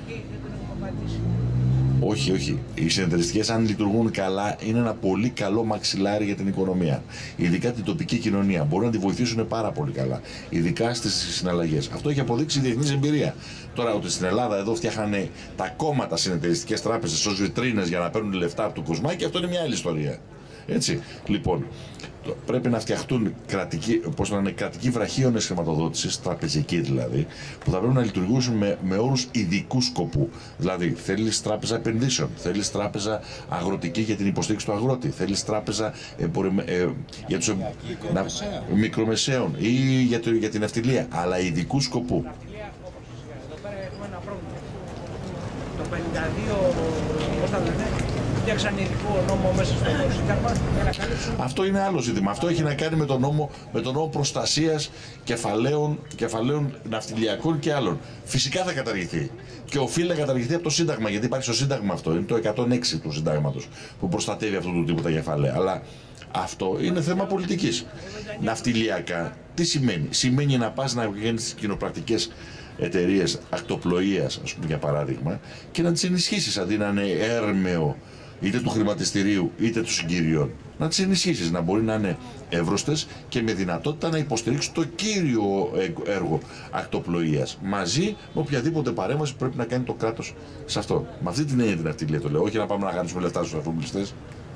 Όχι, όχι. Οι συνεταιριστικές, αν λειτουργούν καλά, είναι ένα πολύ καλό μαξιλάρι για την οικονομία. Ειδικά την τοπική κοινωνία. Μπορούν να τη βοηθήσουν πάρα πολύ καλά. Ειδικά στις συναλλαγές. Αυτό έχει αποδείξει η διεθνής εμπειρία. Τώρα, ότι στην Ελλάδα εδώ φτιάχνανε τα κόμματα συνεταιριστικές τράπεζες ως βιτρίνες για να παίρνουν λεφτά από το κοσμάκι, αυτό είναι μια άλλη ιστορία. Έτσι. Λοιπόν, πρέπει να φτιαχτούν κρατικοί, πώς να είναι, κρατικοί βραχίονες χρηματοδότησης, τραπεζικοί δηλαδή, που θα πρέπει να λειτουργήσουν με, με όρους ειδικού σκοπού. Δηλαδή, θέλεις τράπεζα επενδύσεων, θέλεις τράπεζα αγροτική για την υποστήριξη του αγρότη, θέλεις τράπεζα ε, ε, για τους ε, να, μικρομεσαίων ή για, το, για την ναυτιλία, αλλά ειδικού σκοπού. Εδώ πέρα έχουμε ένα πρόβλημα. Το πενήντα δύο, πώς θα λένε, φτιάξαν ειδικό νόμο μέσα στο Σύνταγμα για να καλύψουν. Αυτό είναι άλλο ζήτημα. Αυτό έχει να κάνει με τον νόμο, με τον νόμο προστασίας κεφαλαίων, κεφαλαίων ναυτιλιακών και άλλων. Φυσικά θα καταργηθεί. Και οφείλει να καταργηθεί από το Σύνταγμα, γιατί υπάρχει στο Σύνταγμα αυτό. Είναι το εκατόν έξι του Συντάγματος που προστατεύει αυτού του τύπου τα κεφάλαια. Αλλά αυτό είναι θέμα πολιτικής. Ναυτιλιακά τι σημαίνει? Σημαίνει να πας να βγαίνεις στις κοινοπρακτικές εταιρείες ακτοπλοείας, ας πούμε, για παράδειγμα, και να τις ενισχύσεις αντί να είναι έρμεο είτε του χρηματιστηρίου είτε του συγκυριών. Να τις ενισχύσεις, να μπορεί να είναι εύρωστες και με δυνατότητα να υποστηρίξουν το κύριο έργο ακτοπλοείας. Μαζί με οποιαδήποτε παρέμβαση πρέπει να κάνει το κράτος σε αυτό. Με αυτή την έννοια την αυτιλία το λέω, όχι να πάμε να χάνουμε λεφτά στους αφροπλιστές.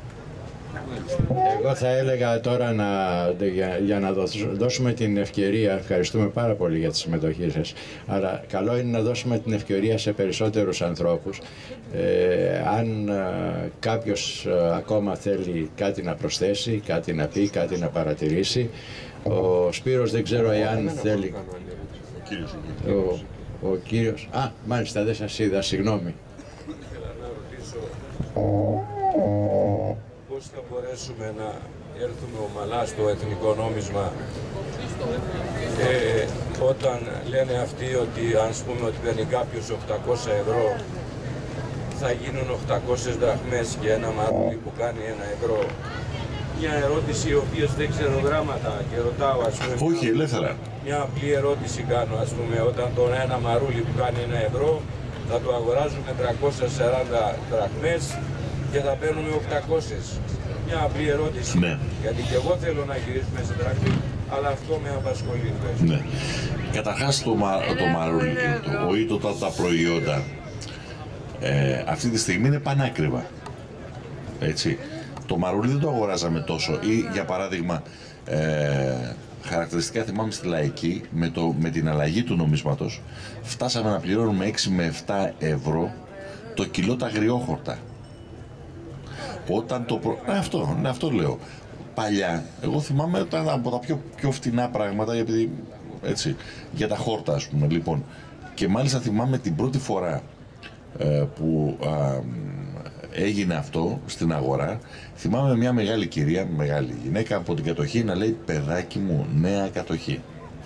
Εγώ θα έλεγα τώρα να, για, για να δώσουμε την ευκαιρία, ευχαριστούμε πάρα πολύ για τη συμμετοχή σας, αλλά καλό είναι να δώσουμε την ευκαιρία σε περισσότερους ανθρώπους. Ε, αν ε, κάποιος ε, ακόμα θέλει κάτι να προσθέσει, κάτι να πει, κάτι να παρατηρήσει, ο Σπύρος δεν ξέρω εάν θέλει. Ο κύριος. Ο, ο κύριος. Α, μάλιστα δεν σας είδα, συγγνώμη. Πώς θα μπορέσουμε να έρθουμε ομαλά στο εθνικό νόμισμα και όταν λένε αυτοί ότι ας πούμε ότι παίρνει κάποιος οκτακόσια ευρώ θα γίνουν οκτακόσιες δραχμές και ένα μαρούλι που κάνει ένα ευρώ. Μια ερώτηση η οποία δεν ξέρω γράμματα και ρωτάω ας πούμε. Όχι, ελεύθερα. Μια απλή ερώτηση κάνω ας πούμε, όταν τον ένα μαρούλι που κάνει ένα ευρώ θα το αγοράζουμε τριακόσιες σαράντα δραχμές και θα παίρνουμε οκτακόσιες. Μια απλή ερώτηση. Ναι. Γιατί και εγώ θέλω να γυρίσουμε σε δραχμή, αλλά αυτό με απασχολεί. Ναι. Καταρχάς το, μα, το μαρούλι το, ή το, τα, τα προϊόντα ε, αυτή τη στιγμή είναι πανάκριβα. Έτσι. Το μαρούλι δεν το αγοράζαμε τόσο. Ή για παράδειγμα, ε, χαρακτηριστικά θυμάμαι στη Λαϊκή, με, το, με την αλλαγή του νομίσματος, φτάσαμε να πληρώνουμε έξι με επτά ευρώ το κιλό τα αγριόχορτα. Όταν το προ... ναι, αυτό, ναι, αυτό λέω. Παλιά, εγώ θυμάμαι ήταν από τα πιο, πιο φτηνά πράγματα, επειδή, έτσι, για τα χόρτα, ας πούμε, λοιπόν. Και μάλιστα θυμάμαι την πρώτη φορά ε, που α, έγινε αυτό στην αγορά, θυμάμαι μια μεγάλη κυρία, μεγάλη γυναίκα από την κατοχή να λέει «Παιδάκι μου, νέα κατοχή».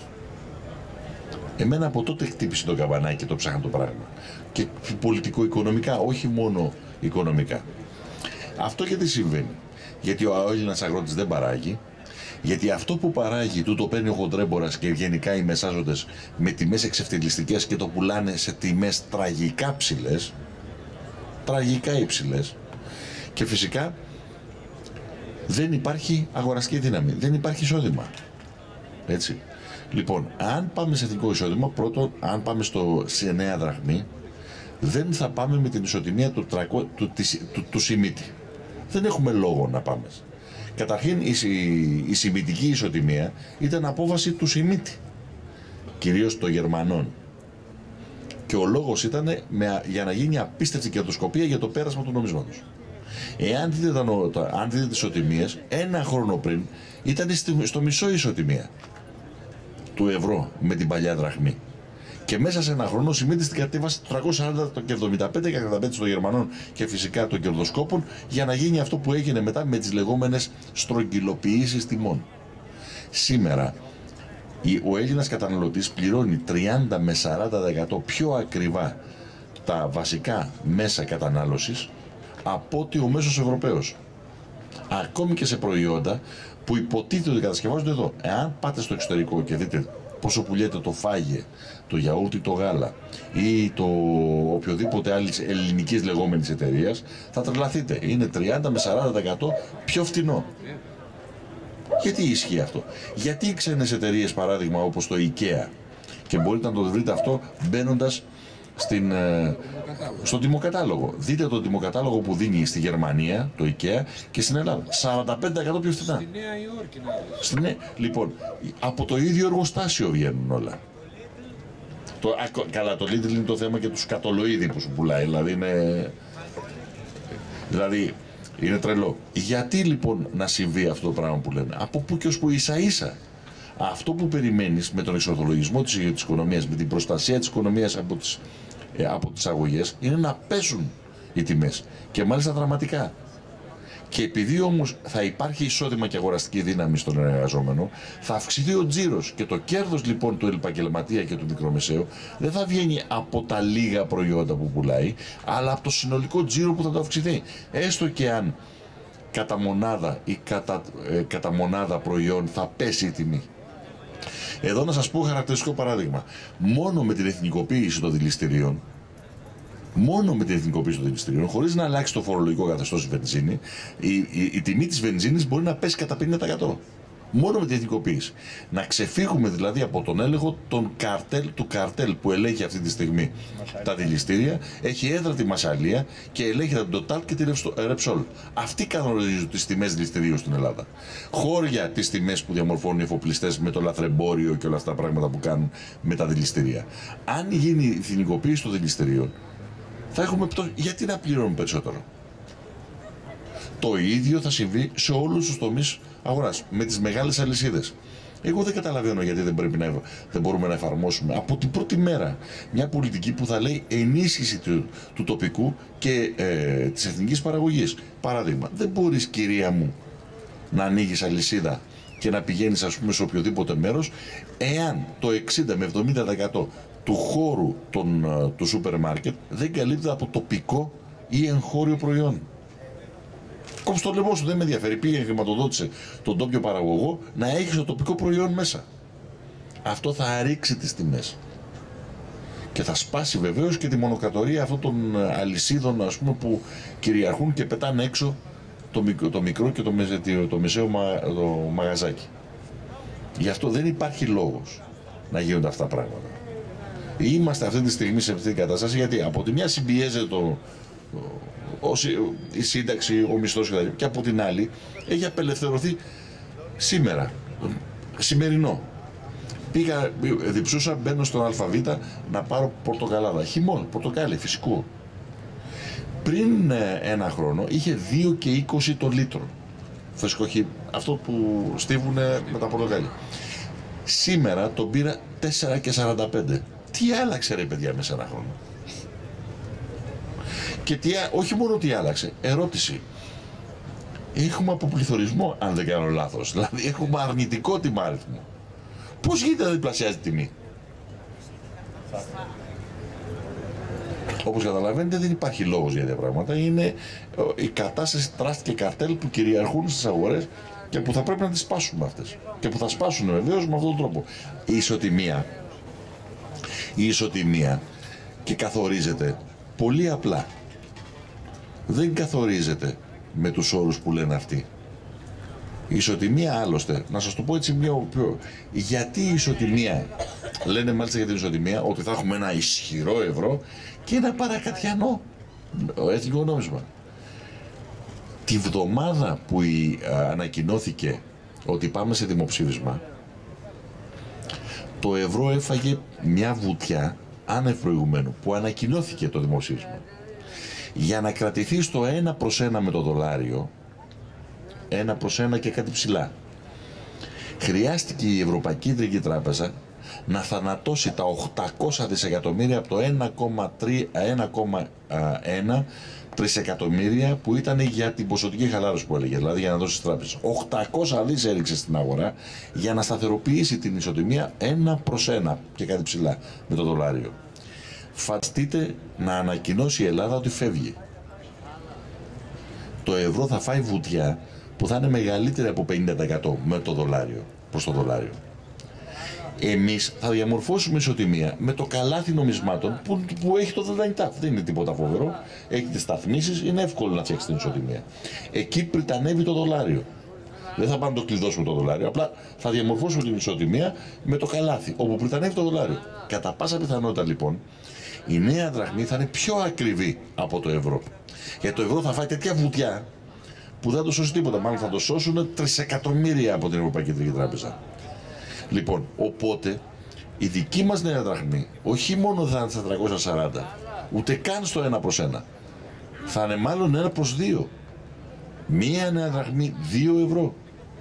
Εμένα από τότε χτύπησε το καμπανάκι και το ψάχνω το πράγμα. Και πολιτικο-οικονομικά, όχι μόνο οικονομικά. Αυτό γιατί συμβαίνει? Γιατί ο Έλληνας αγρότης δεν παράγει, γιατί αυτό που παράγει του το παίρνει ο χοντρέμπορας και γενικά οι μεσάζοντες με τιμές εξευτελιστικές και το πουλάνε σε τιμές τραγικά ψηλές, τραγικά υψηλές, και φυσικά δεν υπάρχει αγοραστική δύναμη, δεν υπάρχει εισόδημα. Έτσι. Λοιπόν, αν πάμε σε εθνικό εισόδημα, πρώτον, αν πάμε στο, σε νέα δραχμή, δεν θα πάμε με την ισοτιμία του, τρακο, του, του, του, του Σιμίτη. Δεν έχουμε λόγο να πάμε. Καταρχήν η, η, η σημιτική ισοτιμία ήταν απόφαση του Σιμίτη, κυρίως των Γερμανών. Και ο λόγος ήταν με, για να γίνει απίστευτη κερδοσκοπία για το πέρασμα του νομίσματος. Εάν δείτε, τα, αν δείτε τις ισοτιμίες, ένα χρόνο πριν ήταν στη, στο μισό ισοτιμία του ευρώ με την παλιά δραχμή. Και μέσα σε ένα χρόνο σημαίνει στην κατέβαση του τριακόσια σαράντα και εβδομήντα πέντε και εβδομήντα πέντε των Γερμανών και φυσικά των κερδοσκόπων, για να γίνει αυτό που έγινε μετά με τις λεγόμενες στρογγυλοποιήσεις τιμών. Σήμερα Ο Έλληνας καταναλωτής πληρώνει τριάντα με σαράντα τοις εκατό πιο ακριβά τα βασικά μέσα κατανάλωσης από ότι ο μέσος Ευρωπαίος. Ακόμη και σε προϊόντα που υποτίθεται ότι κατασκευάζονται εδώ. Εάν πάτε στο εξωτερικό και δείτε πόσο πουλιέται το φάγε, το γιαούρτι, το γάλα ή το οποιοδήποτε άλλη ελληνικής λεγόμενης εταιρείας, θα τρελαθείτε. Είναι τριάντα με σαράντα τοις εκατό πιο φτηνό. Γιατί ισχύει αυτό? Γιατί οι ξένες εταιρείες, παράδειγμα όπως το IKEA, και μπορείτε να το βρείτε αυτό μπαίνοντας στην, στο τιμοκατάλογο. Δείτε το τιμοκατάλογο που δίνει στη Γερμανία, το IKEA, και στην Ελλάδα. σαράντα πέντε τοις εκατό πιο φθηνά. Στη Νέα Υόρκη. Στη Νέα... Λοιπόν, από το ίδιο εργοστάσιο βγαίνουν όλα. Το, α, καλά, το Lidl είναι το θέμα και του σκατολοίδη που σου πουλάει. Δηλαδή είναι... Δηλαδή, είναι τρελό. Γιατί λοιπόν να συμβεί αυτό το πράγμα που λένε? Από πού και ως που ίσα ίσα. Αυτό που περιμένεις με τον εξορθολογισμό της, της οικονομίας, με την προστασία της οικονομίας από τις, ε, από τις αγωγές, είναι να πέσουν οι τιμές. Και μάλιστα δραματικά. Και επειδή όμως θα υπάρχει εισόδημα και αγοραστική δύναμη στον εργαζόμενο, θα αυξηθεί ο τζίρος. Και το κέρδος λοιπόν του επαγγελματία και του μικρομεσαίου δεν θα βγαίνει από τα λίγα προϊόντα που πουλάει, αλλά από το συνολικό τζίρο που θα το αυξηθεί. Έστω και αν κατά μονάδα ή κατά, ε, κατά μονάδα προϊόν θα πέσει η τιμή. Εδώ να σας πω χαρακτηριστικό παράδειγμα. Μόνο με την εθνικοποίηση των δηληστηρίων, μόνο με την εθνικοποίηση των δηληστηρίων, χωρίς να αλλάξει το φορολογικό καθεστώς η βενζίνη, η, η, η τιμή της βενζίνης μπορεί να πέσει κατά πενήντα τοις εκατό. Μόνο με την εθνικοποίηση. Να ξεφύγουμε δηλαδή από τον έλεγχο των καρτέλ, του καρτέλ που ελέγχει αυτή τη στιγμή τα δηληστήρια, έχει έδρα τη Μασσαλία και ελέγχει τα Ντοτάλ και τη Ρεψόλ. Αυτοί καθορίζουν τις τιμές δηληστηρίου στην Ελλάδα. Χώρια τις τιμές που διαμορφώνουν οι εφοπλιστές με το λαθρεμπόριο και όλα αυτά τα πράγματα που κάνουν με τα δηληστήρια. Αν γίνει η εθνικοποίηση των δηληστηρίων, θα έχουμε πτώση. Γιατί να πληρώνουμε περισσότερο? Το ίδιο θα συμβεί σε όλους τους τομείς αγοράς, με τις μεγάλες αλυσίδες. Εγώ δεν καταλαβαίνω γιατί δεν, πρέπει να, δεν μπορούμε να εφαρμόσουμε από την πρώτη μέρα μια πολιτική που θα λέει ενίσχυση του, του τοπικού και ε, της εθνικής παραγωγής. Παράδειγμα, δεν μπορείς, κυρία μου, να ανοίγεις αλυσίδα και να πηγαίνεις, ας πούμε, σε οποιοδήποτε μέρος, εάν το εξήντα με εβδομήντα τοις εκατό του χώρου των, του σούπερ μάρκετ δεν καλύπτεται από τοπικό ή εγχώριο προϊόν. Κόψε το λαιμό σου, δεν με ενδιαφέρει. Πήγαινε, χρηματοδότησε τον τόπιο παραγωγό να έχει το τοπικό προϊόν μέσα. Αυτό θα ρίξει τις τιμές. Και θα σπάσει βεβαίως και τη μονοκρατορία αυτών των αλυσίδων, ας πούμε, που κυριαρχούν και πετάνε έξω το μικρό, το μικρό και το, μεζε, το μεσαίο μα, το μαγαζάκι. Γι' αυτό δεν υπάρχει λόγος να γίνονται αυτά τα πράγματα. Είμαστε αυτή τη στιγμή σε αυτή την κατάσταση γιατί από τη μια συμπιέζεται το, η σύνταξη, ο μισθός κτλ. Και από την άλλη έχει απελευθερωθεί σήμερα, σημερινό. Πήγα, διψούσα, μπαίνω στον ΑΒ να πάρω πορτοκαλάδα. Χειμώνα, πορτοκάλι, φυσικό. Πριν ένα χρόνο είχε δύο και είκοσι το λίτρο. Φρεσκοχή, αυτό που στίβουνε με τα πορτοκάλια. Σήμερα τον πήρα τέσσερα και σαράντα πέντε. Τι άλλαξε ρε παιδιά μέσα ένα χρόνο? Και τι, όχι μόνο τι άλλαξε, ερώτηση. Έχουμε αποπληθωρισμό, αν δεν κάνω λάθος. Δηλαδή έχουμε αρνητικό τιμάριθμο. Πώς γίνεται να διπλασιάζει τη τιμή? Όπως καταλαβαίνετε δεν υπάρχει λόγος για τέτοια πράγματα. Είναι η κατάσταση τραστ και καρτέλ που κυριαρχούν στις αγορές και που θα πρέπει να τις σπάσουμε αυτές. Και που θα σπάσουν βεβαίως με αυτόν τον τρόπο. Η ισοτιμία, η ισοτιμία και καθορίζεται πολύ απλά. Δεν καθορίζεται με τους όρους που λένε αυτοί. Η ισοτιμία άλλωστε, να σας το πω έτσι μια πιο... Γιατί η ισοτιμία, λένε μάλιστα για την ισοτιμία, ότι θα έχουμε ένα ισχυρό ευρώ και ένα παρακατιανό εθνικό νόμισμα. Τη βδομάδα που η, α, ανακοινώθηκε ότι πάμε σε δημοψήφισμα, το ευρώ έφαγε μια βουτιά άνευ προηγουμένου που ανακοινώθηκε το δημοψήφισμα. Για να κρατηθεί στο ένα προς ένα με το δολάριο, ένα προς ένα και κάτι ψηλά, χρειάστηκε η Ευρωπαϊκή Κεντρική Τράπεζα να θανατώσει τα οκτακόσια δισεκατομμύρια από το ένα κόμμα ένα τρισεκατομμύρια που ήταν για την ποσοτική χαλάρωση που έλεγε, δηλαδή για να δώσει στις τράπεζες. οκτακόσια δις έριξε στην αγορά για να σταθεροποιήσει την ισοτιμία ένα προς ένα και κάτι ψηλά με το δολάριο. Φανταστείτε να ανακοινώσει η Ελλάδα ότι φεύγει. Το ευρώ θα φάει βουτιά που θα είναι μεγαλύτερη από πενήντα τοις εκατό με το δολάριο, προς το δολάριο. Εμείς θα διαμορφώσουμε ισοτιμία με το καλάθι νομισμάτων που, που έχει το ΔΝΤ. Δεν είναι τίποτα φοβερό. Έχει τις σταθμίσεις, είναι εύκολο να φτιάξει την ισοτιμία. Εκεί πριτανεύει το δολάριο. Δεν θα πάμε να το κλειδώσουμε το δολάριο, απλά θα διαμορφώσουμε την ισοτιμία με το καλάθι, όπου πριτανεύει το δολάριο. Κατά πάσα πιθανότητα λοιπόν, η νέα δραχμή θα είναι πιο ακριβή από το ευρώ. Γιατί το ευρώ θα φάει τέτοια βουτιά που δεν θα το σώσει τίποτα. Μάλλον θα το σώσουν τρισεκατομμύρια από την Ευρωπαϊκή Κεντρική Τράπεζα. Λοιπόν, οπότε η δική μας νέα δραχμή όχι μόνο θα είναι στα τριακόσια σαράντα, ούτε καν στο ένα προς ένα. Θα είναι μάλλον ένα προς δύο. Μία νέα δραχμή, δύο ευρώ.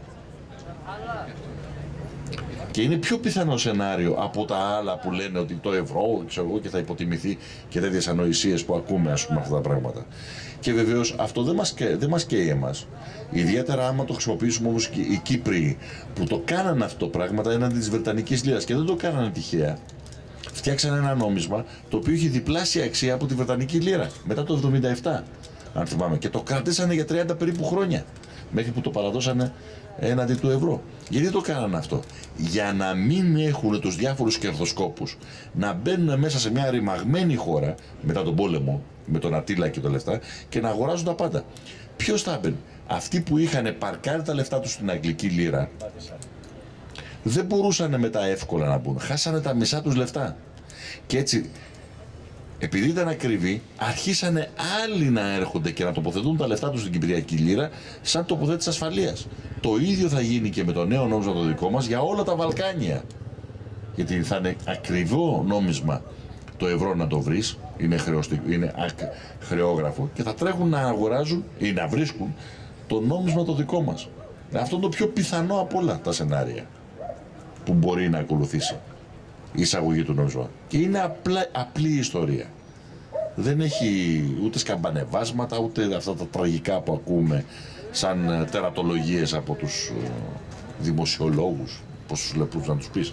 Και είναι πιο πιθανό σενάριο από τα άλλα που λένε ότι το ευρώ, ξέρω εγώ, και θα υποτιμηθεί και τέτοιες ανοησίες που ακούμε, ας πούμε, αυτά τα πράγματα. Και βεβαίως αυτό δεν μας, δεν μας καίει εμάς. Ιδιαίτερα άμα το χρησιμοποιήσουμε όμως και οι Κύπροι που το κάνανε αυτό το πράγμα έναντι της Βρετανικής λίρας και δεν το κάνανε τυχαία. Φτιάξανε ένα νόμισμα το οποίο έχει διπλάσια αξία από τη Βρετανική λίρα μετά το εβδομήντα επτά, αν θυμάμαι. Και το κρατήσανε για τριάντα περίπου χρόνια μέχρι που το παραδώσανε έναντι του ευρώ. Γιατί το κάνανε αυτό? Για να μην έχουν τους διάφορους κερδοσκόπους να μπαίνουν μέσα σε μια ρημαγμένη χώρα μετά τον πόλεμο, με τον Ατήλα και τα λεφτά, και να αγοράζουν τα πάντα. Ποιος θα μπαίνει? Αυτοί που είχαν παρκάρει τα λεφτά τους στην αγγλική λίρα δεν μπορούσαν μετά εύκολα να μπουν. Χάσανε τα μισά τους λεφτά. Και έτσι, επειδή ήταν ακριβή, αρχίσανε άλλοι να έρχονται και να τοποθετούν τα λεφτά τους στην κυπριακή λίρα σαν τοποθέτηση ασφαλείας. Το ίδιο θα γίνει και με το νέο νόμισμα το δικό μας για όλα τα Βαλκάνια. Γιατί θα είναι ακριβό νόμισμα το ευρώ να το βρεις, είναι, είναι χρεόγραφο, και θα τρέχουν να αγοράζουν ή να βρίσκουν το νόμισμα το δικό μας. Αυτό είναι το πιο πιθανό από όλα τα σενάρια που μπορεί να ακολουθήσει η εισαγωγή του νόμισμα. Και είναι απλά, απλή ιστορία. Δεν έχει ούτε σκαμπανεβάσματα, ούτε αυτά τα τραγικά που ακούμε σαν τερατολογίες από τους δημοσιολόγους, πώς τους λεπτούς να τους πεις.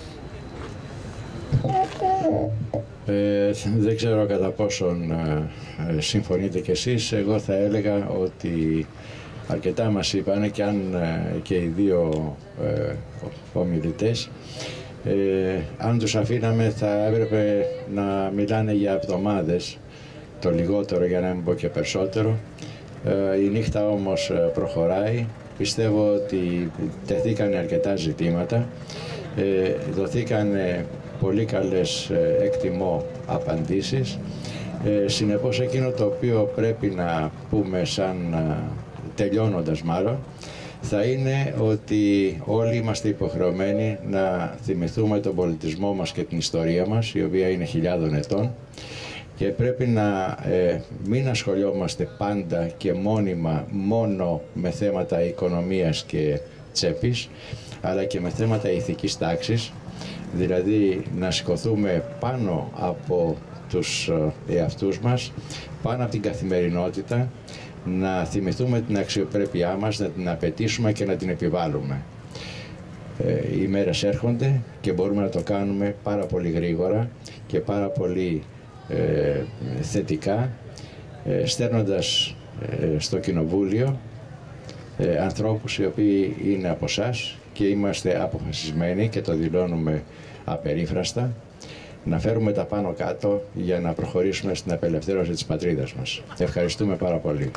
Ε, δεν ξέρω κατά πόσον ε, συμφωνείτε κι εσείς. Εγώ θα έλεγα ότι αρκετά μας είπανε, και αν ε, και οι δύο ε, ομιλητές, ε, αν τους αφήναμε θα έπρεπε να μιλάνε για εβδομάδες το λιγότερο, για να μην πω και περισσότερο. Ε, η νύχτα όμως προχωράει. Πιστεύω ότι τεθήκαν αρκετά ζητήματα, ε, δοθήκαν πολύ καλές, εκτιμώ, απαντήσεις. Ε, συνεπώς εκείνο το οποίο πρέπει να πούμε σαν, τελειώνοντας μάλλον, θα είναι ότι όλοι είμαστε υποχρεωμένοι να θυμηθούμε τον πολιτισμό μας και την ιστορία μας, η οποία είναι χιλιάδων ετών, και πρέπει να ε, μην ασχολιόμαστε πάντα και μόνιμα μόνο με θέματα οικονομίας και τσέπης, αλλά και με θέματα ηθικής τάξης, δηλαδή να σηκωθούμε πάνω από τους εαυτούς μας, πάνω από την καθημερινότητα, να θυμηθούμε την αξιοπρέπειά μας, να την απαιτήσουμε και να την επιβάλλουμε. Ε, οι μέρες έρχονται και μπορούμε να το κάνουμε πάρα πολύ γρήγορα και πάρα πολύ ε, θετικά, ε, στέλνοντας ε, στο Κοινοβούλιο ε, ανθρώπους οι οποίοι είναι από εσάς και είμαστε αποφασισμένοι, και το δηλώνουμε απερίφραστα, να φέρουμε τα πάνω κάτω για να προχωρήσουμε στην απελευθέρωση της πατρίδας μας. Ευχαριστούμε πάρα πολύ.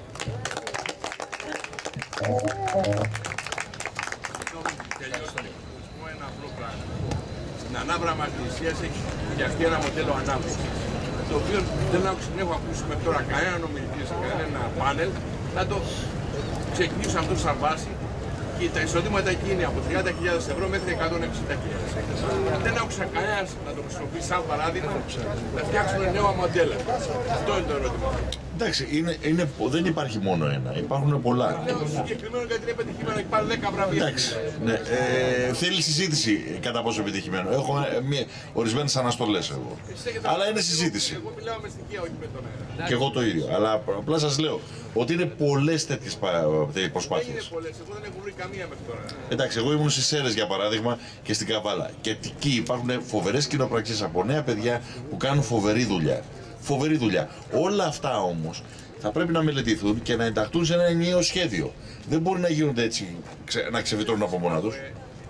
Στην ανάβρα μας της Ισίας έχει φτιαχτεί ένα μοντέλο ανάπτυξης, το οποίο δεν έχω ακούσει μέχρι τώρα κανέναν ομιλητή σε κανένα πάνελ να το ξεκινήσω αυτό σαν βάση, και εκεί, τα εισοδήματα εκεί είναι από τριάντα χιλιάδες ευρώ μέχρι εκατόν εξήντα χιλιάδες. Δεν άκουσα κανένας να το χρησιμοποιήσει σαν παράδειγμα να φτιάξουμε νέα μοντέλα. Αυτό είναι το ερώτημα. Εντάξει, είναι, είναι, δεν υπάρχει μόνο ένα, υπάρχουν πολλά. Ναι, το συγκεκριμένο γιατί είναι πετυχημένο, έχει πάρει δέκα βραβεία. Εντάξει, ναι. ε, θέλει συζήτηση κατά πόσο επιτυχημένο. Έχω ε, ορισμένες αναστολές εγώ. Αλλά είναι συζήτηση. Εγώ μιλάω με στοιχεία, όχι με τον αέρα. Και εγώ το ίδιο. Αλλά απλά σας λέω ότι είναι πολλές τέτοιες προσπάθειες. Δεν είναι πολλές, εγώ δεν έχω βρει καμία μέχρι τώρα. Εντάξει, εγώ ήμουν στις Σέρρες για παράδειγμα και στην Καβάλα. Και εκεί υπάρχουν φοβερές κοινοπραξίες από νέα παιδιά που κάνουν φοβερή δουλειά. Φοβερή δουλειά. Όλα αυτά όμως θα πρέπει να μελετηθούν και να ενταχθούν σε ένα ενιαίο σχέδιο. Δεν μπορεί να γίνονται έτσι, να ξεβιτρώνουν από μόνα τους.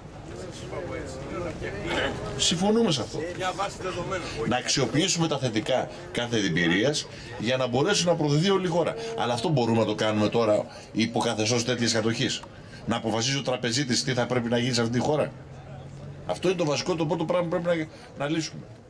Συμφωνούμε σε αυτό. Να αξιοποιήσουμε τα θετικά κάθε εμπειρίας για να μπορέσει να προωθηθεί όλη η χώρα. Αλλά αυτό μπορούμε να το κάνουμε τώρα υπό καθεστώς τέτοιας κατοχής. Να αποφασίσει ο τραπεζίτης τι θα πρέπει να γίνει σε αυτή τη χώρα. Αυτό είναι το βασικό, το πρώτο πράγμα που πρέπει να, να λύσουμε.